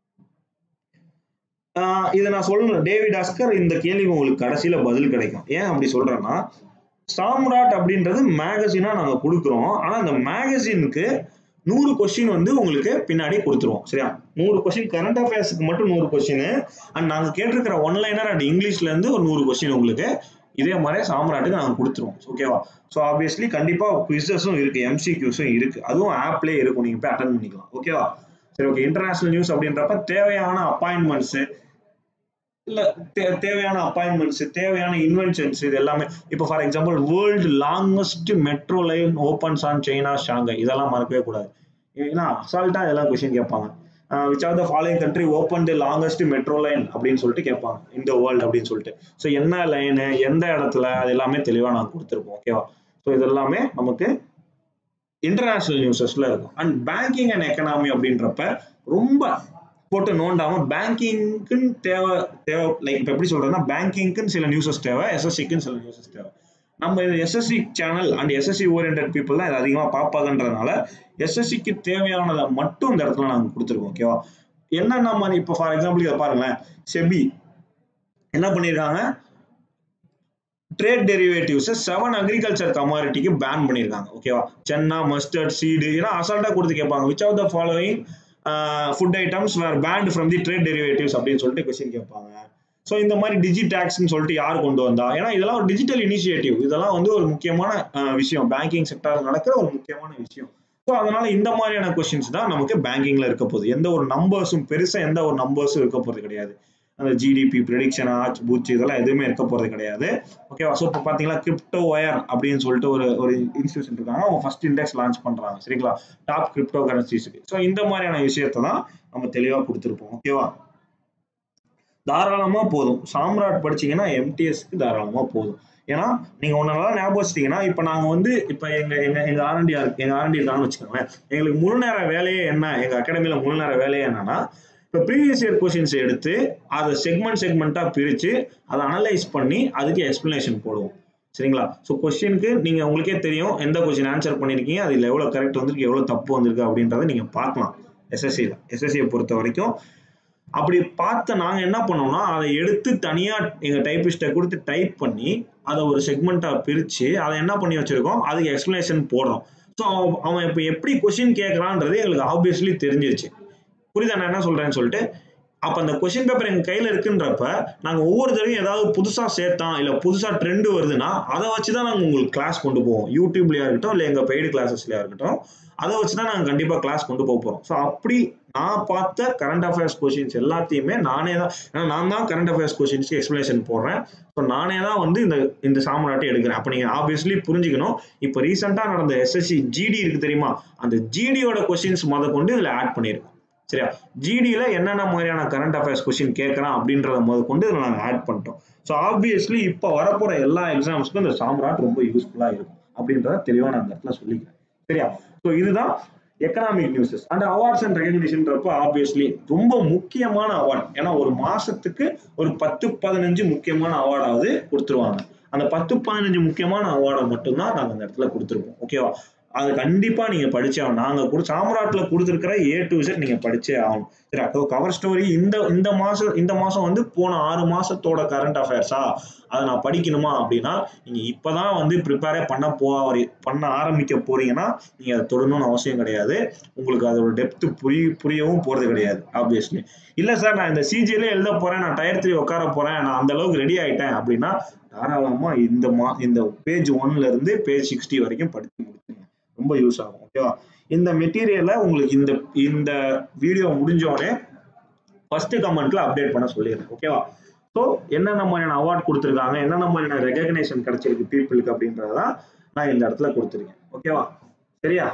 இதை நான் சொல்லணும், டேவிட் ஆஸ்கர் இந்த கேள்விக்கு உங்களுக்கு கடைசியில பதில் கிடைக்கும். ஏன் அப்படி சொல்றேன்னா, சாம்ராட் அப்படின்றது மேகசினா நாங்க கொடுக்குறோம். ஆனா அந்த மேகசினுக்கு 100 கொஸ்டின் வந்து உங்களுக்கு பின்னாடி கொடுத்துருவோம். சரியா? 100 கொஸ்டின் கரண்ட் அஃபேர்ஸ்க்கு மட்டும் 100 கொஸ்டின், அண்ட் நாங்க கேட்டிருக்கிற ஒன்லைனர் அண்ட் இங்கிலீஷ்ல இருந்து ஒரு 100 கொஸ்டின் உங்களுக்கு இதே மாதிரி சாம்ராட்டுக்கு நாங்க கொடுத்துருவோம். ஓகேவா? ஸோ ஆப்வியஸ்லி கண்டிப்பா குவிஸஸும் இருக்கு, எம்சிக்யூஸும் இருக்கு, அதுவும் ஆப்லேயே இருக்கும், நீங்க போய் அட்டன் பண்ணிக்கலாம். ஓகேவா? சரி ஓகே. இன்டர்நேஷனல் நியூஸ் அப்படின்றப்ப தேவையான அப்பாயின்மெண்ட்ஸ், இல்ல தேவையான அப்பாயின்மெண்ட்ஸ், தேவையான இன்வென்ஷன்ஸ், இது எல்லாமே. இப்போ for example world longest metro line opens on China Shanghai, இதெல்லாம் மறக்கவே கூடாது. ஏன்னா அசால்ட்டா இதெல்லாம் கொஸ்டின் கேட்பாங்க. Which are the following country open the longest metro line அப்படின்னு சொல்லிட்டு கேட்பாங்க, இந்த வேர்ல்டு அப்படின்னு சொல்லிட்டு. ஸோ என்ன லைனு, எந்த இடத்துல, அது எல்லாமே தெளிவாக நான் கொடுத்துருப்போம். ஓகேவா? ஸோ இது எல்லாமே நமக்கு இன்டர்நேஷனல் நியூஸஸ்ல இருக்கும். அண்ட் பேங்கிங் அண்ட் எக்கனாமி அப்படின்றப்ப ரொம்ப போட்டு நோண்டாம பேங்கிங்க்குன்னு தேவை லைக் இப்போ எப்படி சொல்றேன்னா பேங்கிங்க்குன்னு சில நியூஸஸ் தேவை, எஸ்எஸ்சிக்குன்னு சில நியூஸஸ் தேவை. நம்ம இது SSC channel and SSC orient people தான் இதை அதிகமாக பார்ப்பாங்கன்றதுனால எஸ்எஸ்சிக்கு தேவையானதை மட்டும் இந்த இடத்துல நாங்கள் கொடுத்துருக்கோம். ஓகேவா? என்னென்ன மாதிரி இப்போ ஃபார் எக்ஸாம்பிள் இதை பாருங்களேன், செபி என்ன பண்ணியிருக்காங்க, ட்ரேட் டெரிவேட்டிவ்ஸ் 7 அக்ரிகல்ச்சர் கமாடிட்டிக்கு பேன் பண்ணியிருக்காங்க. ஓகேவா? சென்னா, மஸ்டர்ட், சீடு ஏன்னா அசால்ட்டாக கொடுத்து கேட்பாங்க. Which of the following food items were banned from the trade derivatives அப்படின்னு சொல்லிட்டு கொஸ்டின் கேட்பாங்க. ஸோ இந்த மாதிரி டிஜிடாக்ஸ்ன்னு சொல்லிட்டு யார் கொண்டு வந்தா, ஏன்னா இதெல்லாம் ஒரு டிஜிட்டல் இனிஷியேட்டிவ், இதெல்லாம் வந்து ஒரு முக்கியமான விஷயம், பேங்கிங் செக்டர் நடக்கிற ஒரு முக்கியமான விஷயம். ஸோ அதனால இந்த மாதிரியான கொஸ்டின்ஸ் தான் நமக்கு பேங்கிங்ல இருக்க போகுது. எந்த ஒரு நம்பர்ஸும் பெருசா எந்த ஒரு நம்பர்ஸும் இருக்க போறது கிடையாது. அந்த ஜிடிபி ப்ரெடிக்ஷன், ஆச் பூச் இதெல்லாம் எதுவுமே இருக்க போறது கிடையாது. ஓகேவா? ஸோ இப்போ பார்த்தீங்கன்னா கிரிப்டோ ஒயர் அப்படின்னு சொல்லிட்டு ஒரு இன்ஸ்டியூஷன் இருக்காங்க, அவங்க ஃபர்ஸ்ட் இண்டெக்ஸ் லான்ச் பண்றாங்க. சரிங்களா? Top crypto கரன்சிஸ்க்கு. ஸோ இந்த மாதிரியான விஷயத்தை தான் நம்ம தெளிவாக கொடுத்துருப்போம். ஓகேவா? தாராளமா போதும். சாம்ராட் படிச்சீங்கன்னா எம்டிஎஸ்க்கு தாராளமா போதும். ஏன்னா நீங்க ஒன்னு நல்லா ஞாபகம் வச்சிட்டீங்கன்னா, இப்ப நாங்க வந்து இப்ப எங்க ஆர்என்டி இருக்காங்கன்னு வச்சுக்கோங்களேன், எங்களுக்கு முழு நேர வேலையே என்ன, எங்க அகாடமியில முழு நேர வேலையே என்னன்னா, இப்ப ப்ரீவியஸ் இயர் கொஸ்டின்ஸ் எடுத்து அதை செக்மெண்டா பிரிச்சு அதை அனலைஸ் பண்ணி அதுக்கு எக்ஸ்பிளனேஷன் போடுவோம். சரிங்களா? ஸோ கொஸ்டினுக்கு நீங்க உங்களுக்கே தெரியும் எந்த கொஸ்டின் ஆன்சர் பண்ணிருக்கீங்க, அதுல எவ்வளவு கரெக்ட் வந்திருக்கு, எவ்வளவு தப்பு வந்திருக்கு அப்படின்றத நீங்க பார்க்கலாம். எஸ்எஸ்சியை பொறுத்த வரைக்கும் அப்படி பார்த்து நாங்க என்ன பண்ணோம்னா, அதை எடுத்து தனியா எங்க டைப்பிஸ்ட்டை கொடுத்து டைப் பண்ணி அதை ஒரு செக்மெண்டா பிரிச்சு அதை என்ன பண்ணி வச்சிருக்கோம், அதுக்கு எக்ஸ்பிளனேஷன் போடுறோம். ஸோ அவன் இப்ப எப்படி கொஸ்டின் கேட்கறான்றது எங்களுக்கு ஆப்வியஸ்லி தெரிஞ்சிருச்சு. புரியுதா நான் என்ன சொல்றேன்னு சொல்லிட்டு? அப்ப அந்த கொஸ்டின் பேப்பர் எங்க கையில இருக்குன்றப்ப நாங்க ஒவ்வொரு தடவையும் ஏதாவது புதுசா சேர்த்தான் இல்ல புதுசா ட்ரெண்ட் வருதுன்னா அதை வச்சுதான் நாங்க உங்களுக்கு கிளாஸ் கொண்டு போவோம். யூடியூப்லயா இருக்கட்டும் இல்ல எங்க பெய்டு கிளாஸஸ்லயா இருக்கட்டும், அதை வச்சுதான் நாங்க கண்டிப்பா கிளாஸ் கொண்டு போறோம். ஸோ அப்படி நான் பார்த்த கரண்ட் அஃபேர்ஸ் கொஸ்டின்ஸ் எல்லாத்தையுமே நானே தான், ஏன்னா நான் தான் கரண்ட் அஃபேர்ஸ் கொஸ்டின்ஸ்க்கு எக்ஸ்பிளேஷன் போடுறேன். ஸோ நானே தான் வந்து இந்த சாம்ராட்டை எடுக்கிறேன். அப்ப நீங்க ஆப்வியஸ்லி புரிஞ்சுக்கணும், இப்போ ரீசெண்டா நடந்த எஸ்எஸ்சி ஜிடி இருக்கு தெரியுமா, அந்த ஜிடியோட கொஸ்டின்ஸ் கொண்டு இதுல ஆட் பண்ணிருக்கோம். சரியா? ஜிடியில என்னென்ன மாதிரியான கரண்ட் அஃபேர்ஸ் கொஸ்டின் கேட்கறான் அப்படின்றத கொண்டு இதில் நாங்கள் ஆட் பண்ணிட்டோம். ஸோ ஆப்வியஸ்லி இப்போ வரப்போற எல்லா எக்ஸாம்ஸ்க்கும் இந்த சாம்ராட் ரொம்ப யூஸ்ஃபுல்லா இருக்கும் அப்படின்றத தெளிவா நான் அந்த இடத்துல சொல்லிக்கிறேன். சரியா? ஸோ இதுதான் economic newses and awards and ரெகக்னிஷன்றப்ப ஆப்வியஸ்லி ரொம்ப முக்கியமான அவார்ட். ஏன்னா ஒரு மாசத்துக்கு ஒரு 10-15 முக்கியமான அவார்டாவது கொடுத்துருவாங்க. அந்த 10-15 முக்கியமான அவார்டை மட்டும்தான் நாங்கள் அந்த இடத்துல கொடுத்துருப்போம். ஓகேவா? அது கண்டிப்பா நீங்க படிச்சே ஆகணும். நாங்க சாம்ராட்ல கொடுத்துருக்கிற A to Z நீங்க படிச்சே ஆகணும். சரி, அப்போ கவர் ஸ்டோரி இந்த மாசம் வந்து போன 6 மாசத்தோட கரண்ட் அஃபேர்ஸா அதை நான் படிக்கணுமா அப்படின்னா நீங்க இப்பதான் வந்து ப்ரிப்பேரே பண்ண ஆரம்பிக்க போறீங்கன்னா நீங்க அதை தொடரணும்னு அவசியம் கிடையாது. உங்களுக்கு அதோட டெப்த் புரியவும் போறது கிடையாது. ஆப்வியஸ்லி இல்ல சார், நான் இந்த சிஜில எழுத போறேன், நான் டயர் 3 உட்கார போறேன், நான் அந்த அளவுக்கு ரெடி ஆயிட்டேன் அப்படின்னா தாராளமா இந்த பேஜ் 1ல இருந்து பேஜ் 60 வரைக்கும் படிச்சு முடிச்சுங்க. ரொம்ப யூஸ் ஆகும். ஓகேவா? இந்த மெட்டீரியலை உங்களுக்கு இந்த வீடியோ முடிஞ்சோடனே ஃபர்ஸ்ட் கமெண்ட்ல அப்டேட் பண்ண சொல்லிடுறேன். ஓகேவா? ஸோ என்னென்ன மாதிரியான அவார்ட் கொடுத்துருக்காங்க, என்னென்ன மாதிரியான ரெகக்னேஷன் கிடைச்சிருக்கு பீப்புளுக்கு அப்படின்றதான் நான் இந்த இடத்துல கொடுத்துருக்கேன். ஓகேவா? சரியா?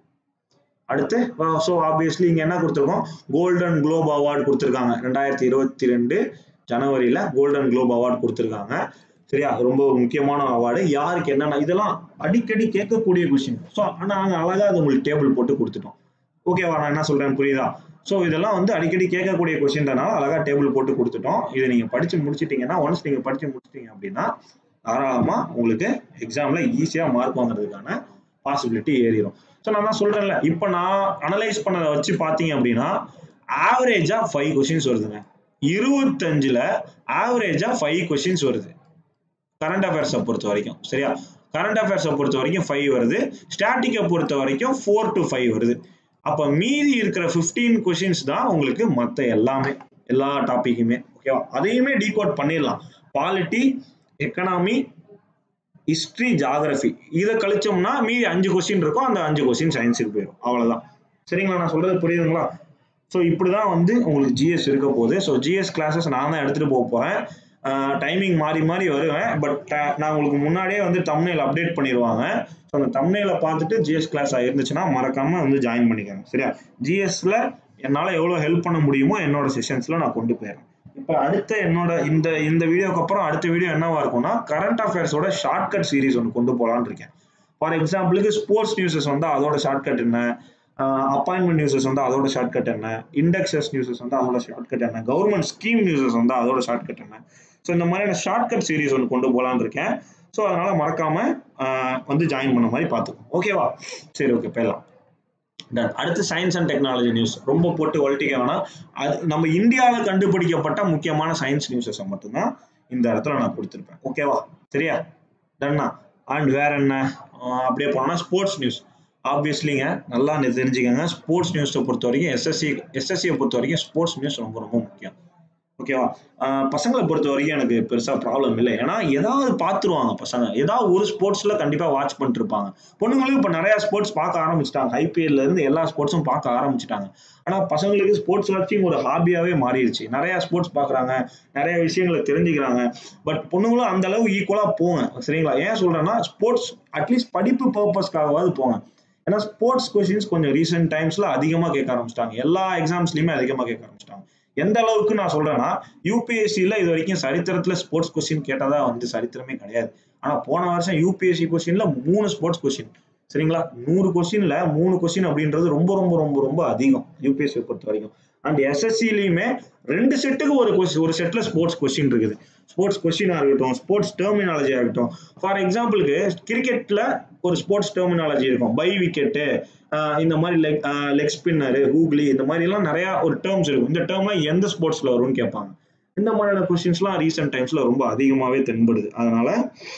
அடுத்து ஸோ ஆப்வியஸ்லி இங்க என்ன கொடுத்துருக்கோம், கோல்டன் குளோப் அவார்டு கொடுத்துருக்காங்க. 2022 ஜனவரியில கோல்டன் குளோப் அவார்டு கொடுத்துருக்காங்க. சரியா? ரொம்ப முக்கியமான அவார்டு. யாருக்கு என்னன்னா இதெல்லாம் அடிக்கடி கேட்கக்கூடிய கொஸ்டின். ஸோ நாங்க அழகா அது உங்களுக்கு டேபிள் போட்டு கொடுத்துட்டோம். ஓகேவா? நான் என்ன சொல்றேன் புரியுதா? ஸோ இதெல்லாம் வந்து அடிக்கடி கேட்கக்கூடிய கொஸ்டின்றனால அழகா டேபிள் போட்டு கொடுத்துட்டோம். இதை நீங்க படிச்சு முடிச்சிட்டீங்கன்னா, ஒன்ஸ் நீங்க படிச்சு முடிச்சிட்டீங்க அப்படின்னா தாராளமா உங்களுக்கு எக்ஸாம்ல ஈஸியா மார்க் வாங்குறதுக்கான பாசிபிலிட்டி ஏறிடும். ஸோ நான் தான் சொல்றேன்ல, இப்போ நான் அனலைஸ் பண்ணதை வச்சு பார்த்தீங்க அப்படின்னா ஆவரேஜா 5 கொஸ்டின்ஸ் வருதுங்க. 25ல ஆவரேஜா 5 கொஸ்டின்ஸ் வருது கரண்ட் அஃபேர்ஸை பொறுத்த வரைக்கும். சரியா? கரண்ட் அஃபேர்ஸை பொறுத்த வரைக்கும் 5 வருது, ஸ்டாட்டிக்கை பொறுத்த வரைக்கும் 4 to 5 வருது. அப்ப மீதி இருக்கிற 15 கொஸ்டின்ஸ் தான் உங்களுக்கு மற்ற எல்லா டாபிக்குமே. ஓகேவா? அதையுமே டீகோட் பண்ணிடலாம். பாலிட்டி, எக்கனாமி, ஹிஸ்டரி, ஜியாகிரபி இதை கழிச்சோம்னா மீதி 5 கொஸ்டின் இருக்கும். அந்த 5 கொஸ்டின் சயின்ஸுக்கு போயிடும். அவ்வளவுதான். சரிங்களா? நான் சொல்றது புரியுதுங்களா? ஸோ இப்படிதான் வந்து உங்களுக்கு ஜிஎஸ் இருக்க போகுது. ஸோ ஜிஎஸ் கிளாஸஸ் நான் தான் எடுத்துட்டு போறேன். டைமிங் மாறி வருவேன். பட் நான் உங்களுக்கு முன்னாடியே வந்து தம்ப்நெயில் அப்டேட் பண்ணிடுவாங்க. ஸோ அந்த தம்ப்நெயிலை பார்த்துட்டு ஜிஎஸ் கிளாஸ் இருந்துச்சுன்னா மறக்காம வந்து ஜாயின் பண்ணிக்கோங்க. சரியா? ஜிஎஸ்ல என்னால் எவ்வளோ ஹெல்ப் பண்ண முடியுமோ என்னோட செஷன்ஸ்ல நான் கொண்டு போயிடுறேன். இப்போ அடுத்த என்னோட இந்த வீடியோக்கு அப்புறம் அடுத்த வீடியோ என்னவா இருக்கும்னா கரண்ட் அஃபேர்ஸோட ஷார்ட்கட் சீரிஸ் ஒன்று கொண்டு போகலான்னு இருக்கேன். ஃபார் எக்ஸாம்பிளுக்கு ஸ்போர்ட்ஸ் நியூஸஸ் வந்து அதோட ஷார்ட்கட் என்ன, அப்பாயின்மெண்ட் நியூஸஸ் வந்து அதோட ஷார்ட்கட் என்ன, இண்டெக்ஸஸ் நியூஸஸ் வந்து அதோட ஷார்ட்கட் என்ன, கவர்மெண்ட் ஸ்கீம் நியூஸஸ் வந்து அதோட ஷார்ட்கட் என்ன. ஸோ இந்த மாதிரியான ஷார்ட்கட் சீரிஸ் ஒன்று கொண்டு போகலான்னு இருக்கேன். ஸோ அதனால மறக்காம வந்து ஜாயின் பண்ண மாதிரி பார்த்துக்கோங்க. ஓகேவா? சரி, ஓகே, போயிடலாம். அடுத்து சயின்ஸ் அண்ட் டெக்னாலஜி நியூஸ். ரொம்ப போட்டு வளர்த்திக்க வேணாம். அது நம்ம இந்தியாவில் கண்டுபிடிக்கப்பட்ட முக்கியமான சயின்ஸ் நியூஸஸை மட்டும்தான் இந்த இடத்துல நான் கொடுத்துருப்பேன். ஓகேவா? சரியா? டன்னா. அண்ட் வேற என்ன அப்படியே போனோம்னா ஸ்போர்ட்ஸ் நியூஸ். ஆப்வியஸ்லிங்க நல்லா தெரிஞ்சுக்கோங்க. ஸ்போர்ட்ஸ் நியூஸை பொறுத்த வரைக்கும் எஸ்எஸ்சியை பொறுத்த வரைக்கும் ஸ்போர்ட்ஸ் நியூஸ் ரொம்ப ரொம்ப முக்கியம். ஓகேவா? பசங்களை பொறுத்த வரைக்கும் எனக்கு பெருசா ப்ராப்ளம் இல்லை. ஏன்னா ஏதாவது பார்த்துருவாங்க பசங்க. ஏதாவது ஒரு ஸ்போர்ட்ஸ்ல கண்டிப்பா வாட்ச் பண்ணிட்டு இருப்பாங்க. பொண்ணுங்களும் இப்ப நிறைய ஸ்போர்ட்ஸ் பார்க்க ஆரம்பிச்சிட்டாங்க. ஐபிஎல்ல இருந்து எல்லா ஸ்போர்ட்ஸும் பார்க்க ஆரம்பிச்சிட்டாங்க. ஆனா பசங்களுக்கு ஸ்போர்ட்ஸ் வாட்சிங் ஒரு ஹாபியாவே மாறிடுச்சு. நிறைய ஸ்போர்ட்ஸ் பாக்குறாங்க, நிறைய விஷயங்களை தெரிஞ்சுக்கிறாங்க. பட் பொண்ணுங்களும் அந்த அளவு ஈக்குவலா போங்க. சரிங்களா? ஏன் சொல்றேன்னா ஸ்போர்ட்ஸ் அட்லீஸ்ட் படிப்பு பர்பஸ்க்காகவாது போங்க. ஏன்னா ஸ்போர்ட்ஸ் கொஸ்டின்ஸ் கொஞ்சம் ரீசெண்ட் டைம்ஸ்ல அதிகமா கேட்க ஆரம்பிச்சிட்டாங்க. எல்லா எக்ஸாம்ஸ்லயுமே அதிகமா கேட்க ஆரம்பிச்சிட்டாங்க. எந்த அளவுக்கு நான் சொல்றேன்னா யூபிஎஸ்சியில இது வரைக்கும் சரித்திரத்துல ஸ்போர்ட்ஸ் கொஸ்டின் கேட்டதா வந்து சரித்திரமே கிடையாது. ஆனா போன வருஷம் யூபிஎஸ்சி கொஸ்டின்ல 3 ஸ்போர்ட்ஸ் கொஸ்டின். சரிங்களா? 100 கொஸ்டின்ல 3 கொஸ்டின் அப்படின்றது ரொம்ப ரொம்ப ரொம்ப ரொம்ப அதிகம் யூபிஎஸ்சி பொறுத்த வரைக்கும். அண்ட் எஸ்எஸ்சிலையுமே 2 செட்டுக்கு ஒரு செட்ல ஸ்போர்ட்ஸ் கொஸ்டின் இருக்குது. ஸ்போர்ட்ஸ் கொஸ்டினா இருக்கட்டும், ஸ்போர்ட்ஸ் டெர்மினாலஜியா இருக்கட்டும். ஃபார் எக்ஸாம்பிளுக்கு கிரிக்கெட்ல ஒரு ஸ்போர்ட்ஸ் டெர்மினாலஜி இருக்கும். பை விக்கெட்டு, இந்த மாதிரி லெக் ஸ்பின்னரு, ஹூக்லி, இந்த மாதிரி எல்லாம் நிறைய ஒரு டேர்ம்ஸ் இருக்கும். இந்த டேர்ம்லாம் எந்த ஸ்போர்ட்ஸ்ல வரும்னு கேட்பாங்க. இந்த மாதிரியான கொஸ்டின்ஸ்லாம் ரீசெண்ட் டைம்ஸ்ல ரொம்ப அதிகமாவே தென்படுது. அதனால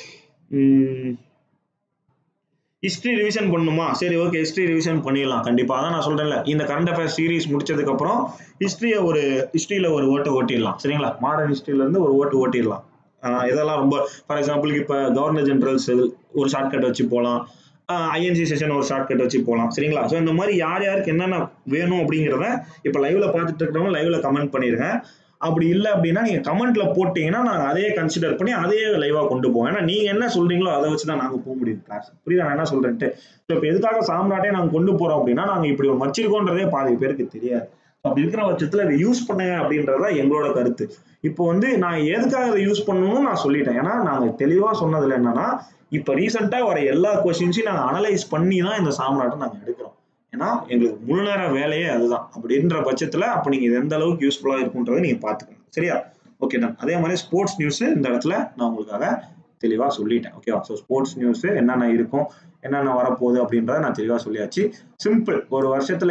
ஹிஸ்டரி ரிவிஷன் பண்ணணுமா? சரி, ஓகே, ஹிஸ்டரி ரிவிஷன் பண்ணிடலாம் கண்டிப்பா. அதான் நான் சொல்றேன்ல, இந்த கரண்ட் அஃபேர்ஸ் சீரிஸ் முடிச்சதுக்கு அப்புறம் ஹிஸ்டரியில ஒரு ஓட்டு ஓட்டிடலாம். சரிங்களா? மாடர்ன் ஹிஸ்டரியில இருந்து ஒரு ஓட்டு ஓட்டிடலாம். இதெல்லாம் ரொம்ப ஃபார் எக்ஸாம்பிளுக்கு இப்ப கவர்னர் ஜெனரல்ஸ் ஒரு ஷார்ட்கட் வச்சு போகலாம். ஐஎன்சி செஷன் ஒரு ஷார்ட்கட் வச்சு போகலாம். சரிங்களா? ஸோ இந்த மாதிரி யார் யாருக்கு என்னென்ன வேணும் அப்படிங்கிறத இப்போ லைவ்ல பார்த்துட்டு இருக்கிறவங்க லைவ்ல கமெண்ட் பண்ணிருங்க. அப்படி இல்லை அப்படின்னா நீங்க கமெண்ட்ல போட்டீங்கன்னா நாங்க அதையே கன்சிடர் பண்ணி அதையே லைவா கொண்டு போவோம். ஏன்னா நீங்க என்ன சொல்றீங்களோ அதை வச்சுதான் நாங்க போக முடியும் கிளாஸ். புரியுதா நான் என்ன சொல்றேன்ட்டு? இப்போ எதுக்காக சாம்ராட்டே நாங்க கொண்டு போறோம் அப்படின்னா நாங்க இப்படி ஒரு வச்சிருக்கோன்றதே பாதி பேருக்கு தெரியாது. அப்படி இருக்கிற பட்சத்துல இதை யூஸ் பண்ணுங்க அப்படின்றதா எங்களோட கருத்து. இப்போ வந்து நான் எதுக்காக இதை யூஸ் பண்ணணும்னு நான் சொல்லிட்டேன். ஏன்னா நாங்க தெளிவா சொன்னதுல என்னன்னா இப்ப ரீசெண்டா வர எல்லா கொஸ்டின்ஸையும் நாங்க அனலைஸ் பண்ணி தான் இந்த சாம்ராட்டை நாங்க எடுக்கிறோம். ஏன்னா எங்களுக்கு முழு நேர வேலையே அதுதான். அப்படின்ற பட்சத்துல அப்ப நீங்க எந்த அளவுக்கு யூஸ்ஃபுல்லா இருக்குன்றதை நீங்க பாத்துக்கணும். சரியா? ஓகே தான். அதே மாதிரி ஸ்போர்ட்ஸ் நியூஸ் இந்த இடத்துல நான் உங்களுக்காக தெளிவா சொல்லிட்டேன். ஓகேவா? ஸோ ஸ்போர்ட்ஸ் நியூஸ் என்னென்ன இருக்கும், என்னென்ன வரப்போகுது அப்படின்றத நான் தெளிவா சொல்லியாச்சு. சிம்பிள். ஒரு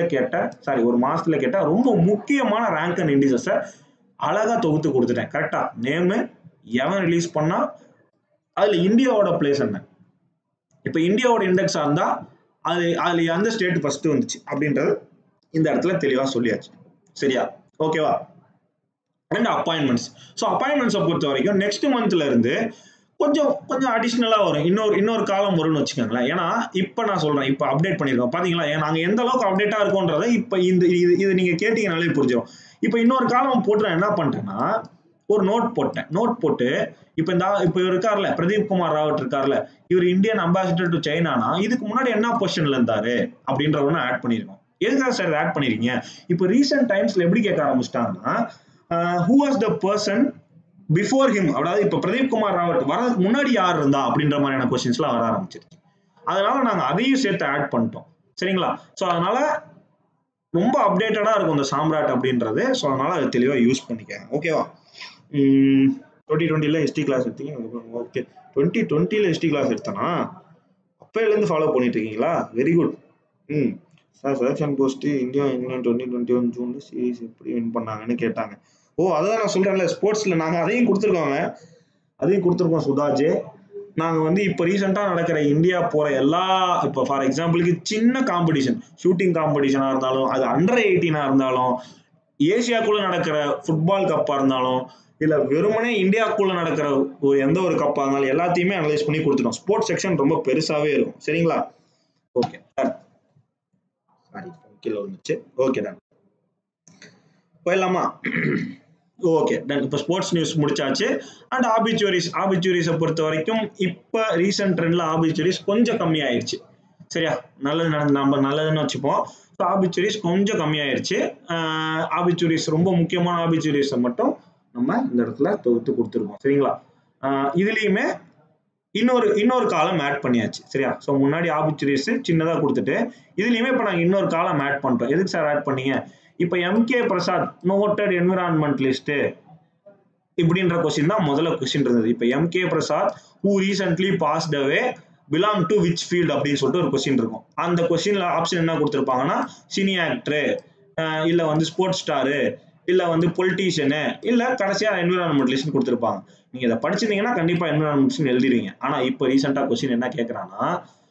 மாசத்துல கேட்ட ரொம்ப முக்கியமான ரேங்க் அண்ட் இண்டிசஸை அழகா தொகுத்து கொடுத்துட்டேன். கரெக்டா? நேமு, எவன் ரிலீஸ் பண்ணா, அதுல இந்தியாவோட பிளேஸ் என்ன, இப்ப இந்தியாவோட இண்டெக்ஸா இருந்தா அதுல எந்த ஸ்டேட் ஃபர்ஸ்ட் வந்துச்சு அப்படின்றது இந்த இடத்துல தெளிவா சொல்லியாச்சு. சரியா? ஓகேவா? And appointments. ஸோ அப்பாயின்மெண்ட்ஸை பொறுத்த வரைக்கும் நெக்ஸ்ட் மந்த்ல இருந்து கொஞ்சம் அடிஷ்னலா வரும். இன்னொரு காலம் வரும்னு வச்சுக்கோங்களேன். ஏன்னா இப்ப நான் சொல்றேன், இப்ப அப்டேட் பண்ணிருக்கோம் பாத்தீங்களா? நாங்க எந்த அளவுக்கு அப்டேட்டா இருக்கோன்றதை இப்ப இது நீங்க கேட்டீங்கனாலே புரிஞ்சிடும். இப்ப இன்னொரு காலம் போட்டு நான் என்ன பண்றேன்னா ஒரு நோட் போட்டு இப்ப இருக்காருல பிரதீப் குமார் ராவத் இருக்காருல, இவர் இந்தியன் அம்பாசிடர் டு சைனானா இதுக்கு முன்னாடி என்ன பொசிஷன்ல இருந்தாரு அப்படின்ற ஒண்ணு ஆட் பண்ணிருக்கோம். எதுக்காக சார் ஆட் பண்ணிருக்கீங்க? இப்ப ரீசெண்ட் டைம்ஸ்ல எப்படி கேட்க ஆரம்பிச்சிட்டாங்கன்னா who was the person before him, அதாவது இப்ப பிரதீப் குமார் ராவத் வரதுக்கு முன்னாடி யார் இருந்தா அப்படின்ற மாதிரியான கொஸ்டின்ஸ் எல்லாம் வர ஆரம்பிச்சிருச்சு. அதனால நாங்க அதையும் சேர்த்து ஆட் பண்ணிட்டோம். சரிங்களா? சோ அதனால ரொம்ப அப்டேட்டடா இருக்கும் இந்த சாம்ராட் அப்படின்றது. ஸோ அதனால அதை தெளிவா யூஸ் பண்ணிக்கங்க. ஓகேவா? 2020 ஹிஸ்டரி கிளாஸ் எடுத்தீங்க. ஓகே, 2020 ஹிஸ்டரி கிளாஸ் எடுத்தனா அப்பையில இருந்து ஃபாலோ பண்ணிட்டு இருக்கீங்களா? Very good. Sir selection post India England 2021 ஜூன்ல சீரீஸ் எப்படி வின் பண்ணாங்கன்னு கேட்டாங்க. அதான் நான் சொல்றேன்ல, ஸ்போர்ட்ஸ்ல நாங்க அதையும் கொடுத்துருக்கோம் சுதாஜே. நாங்க வந்து இப்ப ரீசெண்டா நடக்கிற இந்தியா போற இப்ப ஃபார் எக்ஸாம்பிளுக்கு சின்ன காம்படிஷன், ஷூட்டிங் காம்படிஷனா இருந்தாலும், அது அண்டர் 18 இருந்தாலும், ஏசியாக்குள்ள நடக்கிற ஃபுட்பால் கப்பா இருந்தாலும், இல்ல வெறுமனே இந்தியாவுக்குள்ள நடக்கிற எந்த ஒரு கப்பா இருந்தாலும் எல்லாத்தையுமே அனலைஸ் பண்ணி கொடுத்துட்டோம். ஸ்போர்ட்ஸ் செக்ஷன் ரொம்ப பெருசாவே இருக்கும். சரிங்களா? ஓகே, சாரி கீழே வந்துச்சு. ஓகே டன், போயிடலாமா? Okay done. இப்போ ஸ்போர்ட்ஸ் நியூஸ் முடிச்சாச்சு. அண்ட் ஆபிச்சுவரிஸை பொறுத்த வரைக்கும் இப்போ ரீசெண்ட் ட்ரெண்ட்ல ஆபிச்சுவரிஸ் கொஞ்சம் கம்மியாயிருச்சு. சரியா? நம்ம நல்லதுன்னு வச்சுப்போம். ஸோ ஆபிச்சுவரிஸ் கொஞ்சம் கம்மியாயிருச்சு. ஆபிச்சுவரிஸ் ரொம்ப முக்கியமான ஆபிச்சுவரிஸை மட்டும் நம்ம இந்த இடத்துல தொகுத்து கொடுத்துருக்கோம். சரிங்களா? இதுலயுமே இன்னொரு காலம் ஆட் பண்ணியாச்சு சரியா. ஸோ முன்னாடி ஆப்பர்ச்சுனிட்டிஸ் சின்னதாக கொடுத்துட்டு இதுலையுமே இப்போ நாங்கள் இன்னொரு காலம் ஆட் பண்ணிட்டோம். எதுக்கு சார் ஆட் பண்ணீங்க? இப்போ எம்கே பிரசாத் நோட்டட் என்விரான்மெண்டலிஸ்ட் இப்படின்ற கொஸ்டின் தான் முதல்ல கொஸ்டின் இருந்தது. இப்போ MK Prasad who recently passed away belong to which field அப்படின்னு சொல்லிட்டு ஒரு கொஸ்டின் இருக்கும். அந்த கொஸ்டின்ல ஆப்ஷன் என்ன கொடுத்துருப்பாங்கன்னா சினி ஆக்டரு, இல்லை வந்து ஸ்போர்ட்ஸ் ஸ்டாரு, இல்லை வந்து பொலிட்டீஷியனு, இல்லை கடைசியாக என்விரான்மெண்டலிஸ்ட் கொடுத்துருப்பாங்க. நீங்கள் இதை படிச்சிருந்தீங்கன்னா கண்டிப்பாக என்விரான்மெண்டலிஸ்ட் எழுதிடுவீங்க. ஆனால் இப்போ ரீசெண்டாக கொஸ்டின் என்ன கேட்குறாங்கன்னா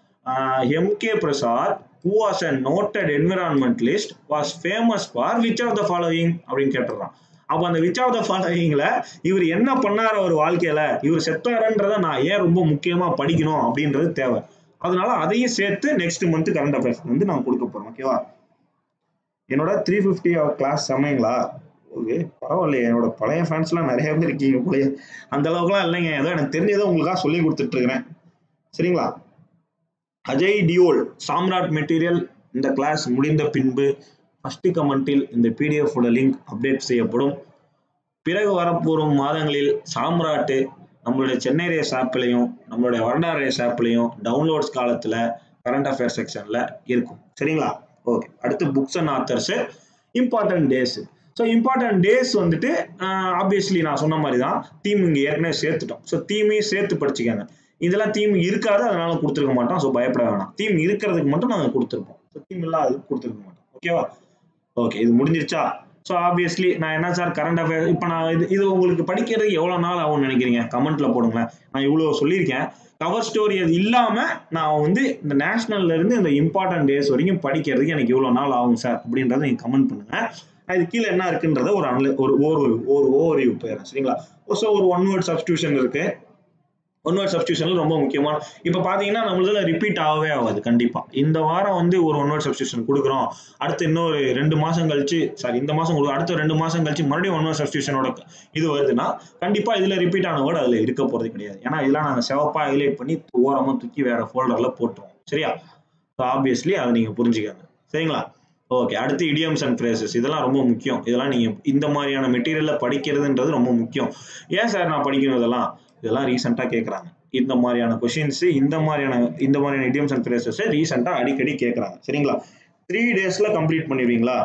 MK Prasad who was a noted environmentalist was famous for which of the following அப்படின்னு கேட்டுறான். அப்போ அந்த விச் ஆஃப் த ஃபாலோவிங்ல இவர் என்ன பண்ணார் ஒரு வாழ்க்கையில, இவர் செத்தாருன்றதை நான் ஏன் ரொம்ப முக்கியமா படிக்கணும் அப்படின்றது தேவை. அதனால அதையும் சேர்த்து நெக்ஸ்ட் மந்த் கரண்ட் அஃபேர்ஸ் வந்து நான் கொடுக்க போறேன். ஓகேவா? என்னோட 350 கிளாஸ் சமைங்களா? ஓகே பரவாயில்லையே, என்னோட பழைய ஃபேன்ஸ்லாம் நிறைய பேர் இருக்கீங்க போல. அந்த அளவுக்குலாம் இல்லைங்க, ஏதோ எனக்கு தெரிஞ்சதை உங்களுக்காக சொல்லி கொடுத்துட்டு இருக்கிறேன் சரிங்களா. அஜய் டியோல் சாம்ராட் மெட்டீரியல் இந்த கிளாஸ் முடிந்த பின்பு ஃபர்ஸ்ட் கமெண்டில் இந்த பிடிஎஃப் லிங்க் அப்டேட் செய்யப்படும். பிறகு வரப்போறும் மாதங்களில் சாம்ராட்டு நம்மளுடைய சென்னை ரேஸ் ஆப்லையும் நம்மளுடைய வரண்டா ரேஸ் ஆப்லையும் டவுன்லோட்ஸ் காலத்தில் கரண்ட் அஃபேர்ஸ் செக்ஷனில் இருக்கும் சரிங்களா. ஓகே, அடுத்து books and authors important days. So important days வந்துட்டு ஆப்வியஸ்லி நான் சொன்ன மாதிரி தான் தீம் இங்கே ஏற்கனவே சேர்த்துட்டோம். ஸோ தீமையும் சேர்த்து படிச்சுக்காங்க. இதெல்லாம் தீம் இருக்காது, அதனால கொடுத்துருக்க மாட்டோம். ஸோ பயப்பட வேணாம், தீம் இருக்கிறதுக்கு மட்டும் நாங்கள் கொடுத்துருப்போம். ஸோ தீம் இல்லாததுக்கு கொடுத்துருக்க மாட்டோம். ஓகேவா? ஓகே, இது முடிஞ்சிருச்சா? ஸோ ஆப்வியஸ்லி நான் என்ன சார் கரண்ட் அஃபேர்ஸ் இப்போ நான் இது உங்களுக்கு படிக்கிறதுக்கு எவ்வளோ நாள் ஆகும்னு நினைக்கிறீங்க? கமெண்ட்ல போடுங்களேன். நான் இவ்வளோ சொல்லியிருக்கேன். கவர் ஸ்டோரி அது இல்லாமல் நான் வந்து இந்த நேஷனல்ல இருந்து இந்த இம்பார்ட்டன்ட் டேஸ் வரைக்கும் படிக்கிறதுக்கு எனக்கு இவ்வளோ நாள் ஆகும் சார் அப்படின்றத நீங்கள் கமெண்ட் பண்ணுங்க. அது கீழே என்ன இருக்குன்றத ஒரு ஓவர்வியூ போயிடுறேன் சரிங்களா. ஸோ ஒரு ஒன் வேர்ட் சப்ஸ்டியூஷன் இருக்கு. ஒன் வேர்ட் சப்ஸ்டியூஷன்ல ரொம்ப முக்கியமான இப்போ பார்த்தீங்கன்னா நம்மளதுல ரிப்பீட் ஆகவே ஆகாது. கண்டிப்பா இந்த வாரம் வந்து ஒரு ஒன் வேர்ட் சப்ஸ்டியூஷன் கொடுக்குறோம், அடுத்து இன்னொரு 2 மாசம் கழிச்சு இந்த மாசம் அடுத்த 2 மாசம் கழிச்சு மறுபடியும் ஒன் வேர்ட் சப்ஸ்டியூஷனோட இது வருதுன்னா கண்டிப்பா இதுல ரிப்பீட் ஆன வேர்டு அதுல இருக்க போறது கிடையாது. ஏன்னா இதெல்லாம் நாங்கள் செவப்பா ஹைலைட் பண்ணி ஓரமா தூக்கி வேற ஃபோல்டர்ல போட்டுருவோம் சரியா. ஸோ ஆப்வியஸ்லி அதை நீங்க புரிஞ்சுக்காங்க சரிங்களா. ஓகே, அடுத்து இடியம்ஸ் அண்ட் ஃப்ரேசஸ். இதெல்லாம் ரொம்ப முக்கியம். இதெல்லாம் நீங்க இந்த மாதிரியான மெட்டீரியல்ல படிக்கிறதுன்றது ரொம்ப முக்கியம். ஏன் சார் நான் படிக்கணும்? இதெல்லாம் ரீசெண்டா கேட்கறாங்க. இந்த மாதிரியான கொஸ்டின்ஸ் இந்த மாதிரியான இடியம்ஸ் அண்ட் ஃப்ரேசஸ் ரீசெண்டா அடிக்கடி கேட்கறாங்க சரிங்களா. 3 daysல கம்ப்ளீட் பண்ணிடுவீங்களா?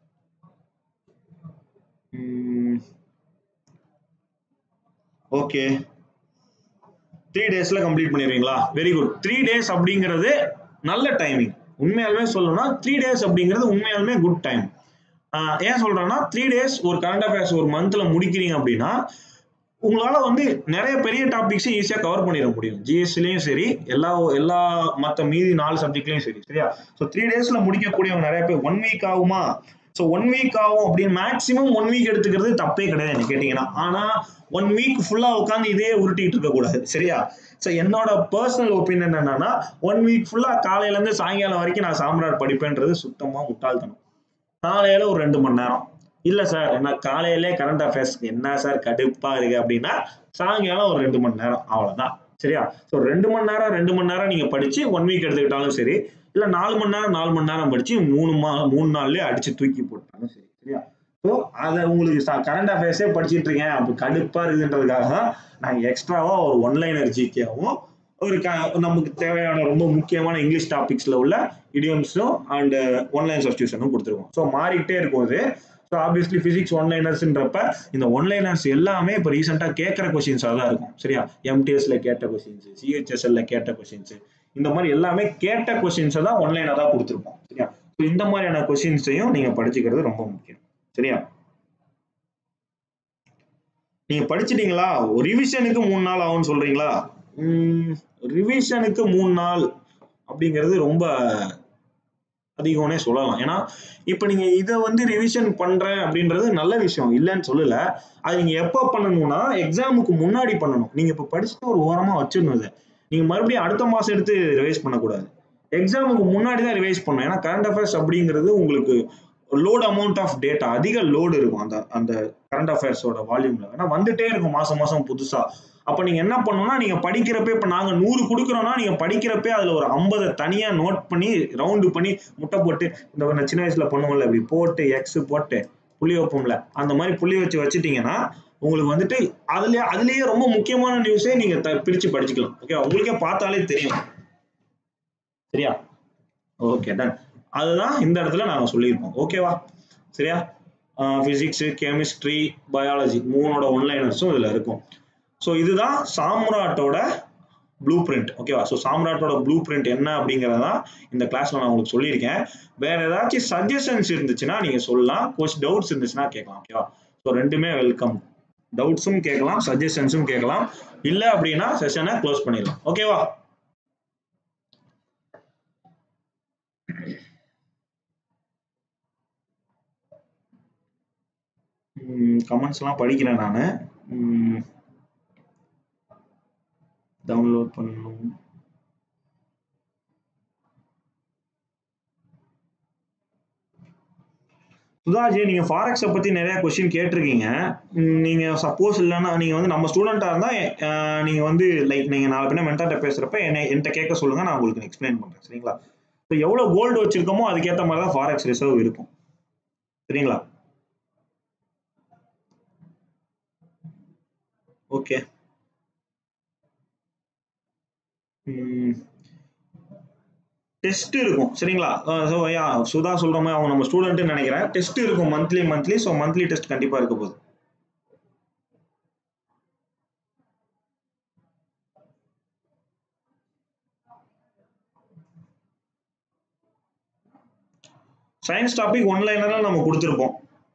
ஓகே, 3 daysல கம்ப்ளீட் பண்ணிடுவீங்களா? Very good. 3 days அப்படிங்கிறது நல்ல டைமிங். உண்மையாலுமே சொல்லணும்னா 3 days அப்படிங்கிறது உண்மையாலுமே குட் டைம். ஏன் சொல்றேன்னா 3 days ஒரு கரண்ட் அஃபேர்ஸ் ஒரு மந்த்ல முடிக்கிறீங்க அப்படின்னா உங்களால வந்து நிறைய பெரிய டாபிக்ஸையும் ஈஸியா கவர் பண்ணிட முடியும். ஜிஎஸ்டிலையும் சரி, எல்லா மற்ற மீதி 4 சப்ஜெக்ட்லயும் சரி சரியா. ஸோ 3 daysல முடிக்கக்கூடியவங்க நிறைய பேர் 1 week ஆகுமா? ஸோ 1 week ஆகும் அப்படின்னு மேக்ஸிமம் 1 week எடுத்துக்கிறது தப்பே கிடையாது என்ன கேட்டீங்கன்னா. ஆனா 1 week ஃபுல்லா உட்காந்து இதே உருட்டிட்டு இருக்க கூடாது சரியா. ஸோ என்னோட பர்சனல் ஒப்பீனியன் என்னன்னா 1 week ஃபுல்லா காலையில இருந்து சாயங்காலம் வரைக்கும் நான் சாம்ராட் படிப்பேன்றது சுத்தமா முட்டாள்தனம். காலையில ஒரு 2 மணி நேரம், இல்ல சார் என்ன காலையிலே கரண்ட் அஃபேர்ஸ் என்ன சார் கடுப்பா இருக்கு அப்படின்னா சாயங்காலம் ஒரு 2 மணி நேரம், அவ்வளவுதான் சரியா. ஸோ 2 மணி நேரம் நீங்க படிச்சு 1 week எடுத்துக்கிட்டாலும் சரி, இல்ல 4 மணி நேரம் படிச்சு 3 நாள்லயே அடிச்சு தூக்கி போட்டாலும் சரி சரியா. ஸோ அதை உங்களுக்கு கரண்ட் அஃபேர்ஸே படிச்சுட்டு இருக்கேன் அப்படி கடுப்பா இருக்குன்றதுக்காக தான் நாங்கள் எக்ஸ்ட்ராவா ஒரு ஒன்லைனர் ஜிகேவும் ஒரு நமக்கு தேவையான ரொம்ப முக்கியமான இங்கிலீஷ் டாபிக்ஸ்ல உள்ள இடியம்ஸும் அண்ட் ஒன்லைன் சப்ஸ்டியூஷனும் கொடுத்துருக்கோம். ஸோ மாறிக்கிட்டே இருக்கும் அது. ஸோ ஆப்வியஸ்லி பிசிக்ஸ் ஒன்லைனர்ஸ்ன்றப்ப இந்த ஒன்லைனர்ஸ் எல்லாமே இப்போ ரீசெண்டாக கேட்குற கொஸ்டின்ஸாக தான் இருக்கும் சரியா. எம்டிஎஸ்ல கேட்ட கொஸ்டின்ஸ், சிஹெச்எஸ்எல்ல கேட்ட கொஸ்டின்ஸ், இந்த மாதிரி எல்லாமே கேட்ட கொஸ்டின்ஸை தான் ஒன்லைனாக தான் கொடுத்துருப்போம் சரியா. ஸோ இந்த மாதிரியான கொஸ்டின்ஸையும் நீங்க படிச்சுக்கிறது ரொம்ப முக்கியம் சரியா. நீங்க படிச்சிட்டீங்களா? ரிவிஷனுக்கு 3 நாள் ஆகும்னு சொல்றீங்களா? ரிவிஷனுக்கு 3 நாள் அப்படிங்கிறது ரொம்ப அதிகம்னே சொல்லலாம். ஏன்னா இப்ப நீங்க இதை வந்து ரிவிஷன் பண்றேன் அப்படின்றது நல்ல விஷயம், இல்லைன்னு சொல்லல. அது நீங்க எப்ப பண்ணணும்னா எக்ஸாமுக்கு முன்னாடி பண்ணணும். நீங்க இப்ப படிச்சுட்டு ஒரு ஓரமா வச்சிடணும். நீங்க மறுபடியும் அடுத்த மாசம் எடுத்து ரிவைஸ் பண்ணக்கூடாது. எக்ஸாமுக்கு முன்னாடி தான் ரிவைஸ் பண்ணணும். ஏன்னா கரண்ட் அஃபேர்ஸ் அப்படிங்கிறது உங்களுக்கு லோட் அமௌண்ட் ஆஃப் டேட்டா, அதிக லோடு இருக்கும் அந்த கரண்ட் அஃபேர்ஸோட வால்யூம்ல. ஏன்னா வந்துட்டே இருக்கும் மாசம் புதுசா. அப்ப நீங்க என்ன பண்ணணும்னா நீங்க படிக்கிறப்ப இப்ப நாங்க 100 கொடுக்குறோம்னா நீங்க படிக்கிறப்ப அதுல ஒரு 50 தனியா நோட் பண்ணி ரவுண்டு பண்ணி முட்டை போட்டு இந்த சின்ன வயசுல பண்ணுவோம்ல இப்படி போட்டு எக்ஸ் போட்டு புள்ளி வைப்போம்ல, அந்த மாதிரி புள்ளி வச்சுட்டீங்கன்னா உங்களுக்கு வந்துட்டு அதுலயே ரொம்ப முக்கியமான நியூஸே நீங்க பிரிச்சு படிச்சுக்கலாம். ஓகே, உங்களுக்கே பார்த்தாலே தெரியும். சரியா? Okay, done. அதுதான் இந்த இடத்துல நாங்க சொல்லியிருக்கோம். ஓகேவா? சரியா? பிசிக்ஸ், கெமிஸ்ட்ரி, பயாலஜி மூணோட ஒன்லைனர்ஸும் இதுல இருக்கும். ஸோ இதுதான் சாம்ராட்டோட ப்ளூ பிரிண்ட். ஓகேவா? ஸோ சாம்ராட்டோட ப்ளூ பிரிண்ட் என்ன அப்படிங்கிறதான் இந்த கிளாஸ்ல நான் உங்களுக்கு சொல்லியிருக்கேன். வேற ஏதாச்சும் சஜஷன்ஸ் இருந்துச்சுன்னா நீங்க சொல்லலாம். டவுட்ஸ் இருந்துச்சுன்னா கேட்கலாம். ஓகேவா? ஸோ ரெண்டுமே வெல்கம். டவுட்ஸும் கேட்கலாம், சஜஷன்ஸும் கேட்கலாம். இல்ல அப்படின்னா செஷனை க்ளோஸ் பண்ணிடலாம். ஓகேவா? கமெண்ட்ஸ் எல்லாம் படிக்கிறேன் நானு. டவுன்லோட் பண்ணணும். சுதாஜி, நீங்க ஃபாரெக்ஸை பத்தி நிறைய கொஸ்டின் கேட்டிருக்கீங்க. நீங்க சப்போஸ் இல்லைன்னா நீங்க வந்து நம்ம ஸ்டூடெண்டா இருந்தா நீங்க வந்து லைக் நீங்க நாலு பேர் மென்டார்ட்ட பேசுறப்ப என்கிட்ட கேட்க சொல்லுங்க, நான் உங்களுக்கு எக்ஸ்பிளைன் பண்றேன். சரிங்களா? இப்போ எவ்வளவு கோல்டு வச்சிருக்கோமோ அதுக்கேற்ற மாதிரி தான் ஃபாரெக்ஸ் ரிசர்வ் இருக்கும். சரிங்களா? ஓகே. டெஸ்ட் இருக்கும். சரிங்களா? சுதா சொல்ற மாதிரி அவங்க நம்ம ஸ்டூடெண்ட் நினைக்கிறேன். டெஸ்ட் இருக்கும் மந்த்லி. ஸோ மந்த்லி டெஸ்ட் கண்டிப்பா இருக்க போகுது. சயின்ஸ் டாபிக் ஒன்லைனரா நம்ம கொடுத்துருப்போம்.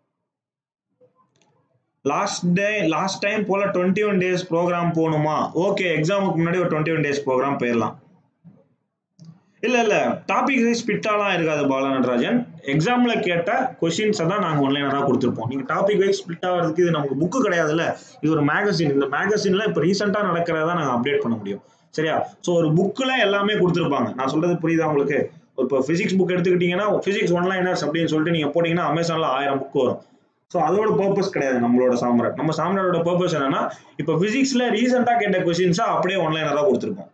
லாஸ்ட் டைம் போல 21 days ப்ரோக்ராம் போகணுமா? ஓகே, எக்ஸாமுக்கு முன்னாடி ஒரு 21 days ப்ரோக்ராம் போயிடலாம். இல்ல டாபிக் வைஸ் ஸ்பிட்டாலாம் இருக்காது பாலநடராஜன். எக்ஸாம்ல கேட்ட கொஸ்டின்ஸ் தான் நாங்க ஒன்லைனரா கொடுத்துருப்போம். நீங்க டாபிக் வைஸ் ஸ்பிட் ஆகிறதுக்கு இது நமக்கு புக்கு கிடையாதுல்ல, இது ஒரு மேகசின். இந்த மேகசின்ல இப்ப ரீசெண்டா நடக்கிறதா நாங்க அப்டேட் பண்ண முடியும். சரியா? ஸோ ஒரு புக்ல எல்லாமே கொடுத்துருப்பாங்க. நான் சொல்றது புரியுதா உங்களுக்கு? இப்போ பிசிக்ஸ் புக் எடுத்துக்கிட்டீங்கன்னா பிசிக்ஸ் ஒன்லைனர்ஸ் அப்படின்னு சொல்லிட்டு நீங்க போட்டீங்கன்னா அமேசான்ல 1000 புக் வரும். ஸோ அதோட பர்பஸ் கிடையாது நம்மளோட சாம்ராட். நம்ம சாம்ராட்டோட பர்பஸ் என்னன்னா, இப்போ பிசிக்ஸ்ல ரீசெண்டா கேட்ட கொஸ்டின்ஸா அப்படியே ஒன்லைனரா கொடுத்துருப்போம்.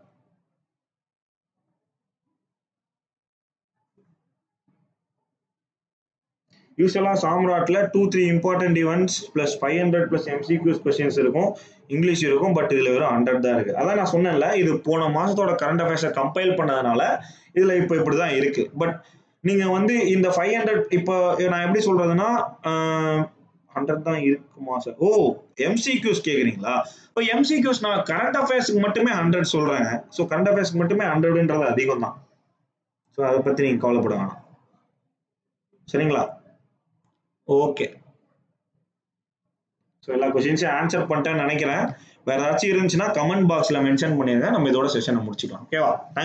யூஸ்வலா சாம்ராட்ல 2-3 important events plus 500 plus MCQs questions இருக்கும், இங்கிலீஷ் இருக்கும். பட் இதுல வெறும் 100 தான் இருக்கு. அதான் நான் சொன்னேன்ல, இது போன மாசத்தோட கரண்ட் அஃபேர்ஸை கம்பைல் பண்ணதுனால இதுல இப்போ இப்படிதான் இருக்கு. பட் நீங்க வந்து இந்த 500 இப்போ நான் எப்படி சொல்றதுன்னா 100 தான் இருக்குமா சார்? ஓ, எம்சிக்யூஸ் கேக்குறீங்களா? இப்போ எம்சிக்யூஸ் நான் கரண்ட் அஃபேர்ஸ்க்கு மட்டுமே 100 சொல்றேன். ஸோ கரண்ட் அஃபேர்ஸ்க்கு மட்டுமே 100ன்றது அதிகம் தான். ஸோ அதை பத்தி நீங்க கவலைப்பட வேணாம். சரிங்களா? ஓகே. ஸோ எல்லா கொஸ்டின்ஸையும் ஆன்சர் பண்ணிட்டேன்னு நினைக்கிறேன். வேற ஏதாச்சும் இருந்துச்சுன்னா கமெண்ட் பாக்ஸ்ல மென்ஷன் பண்ணிருங்க. நம்ம இதோட செஷனை முடிச்சுக்கலாம். ஓகேவா?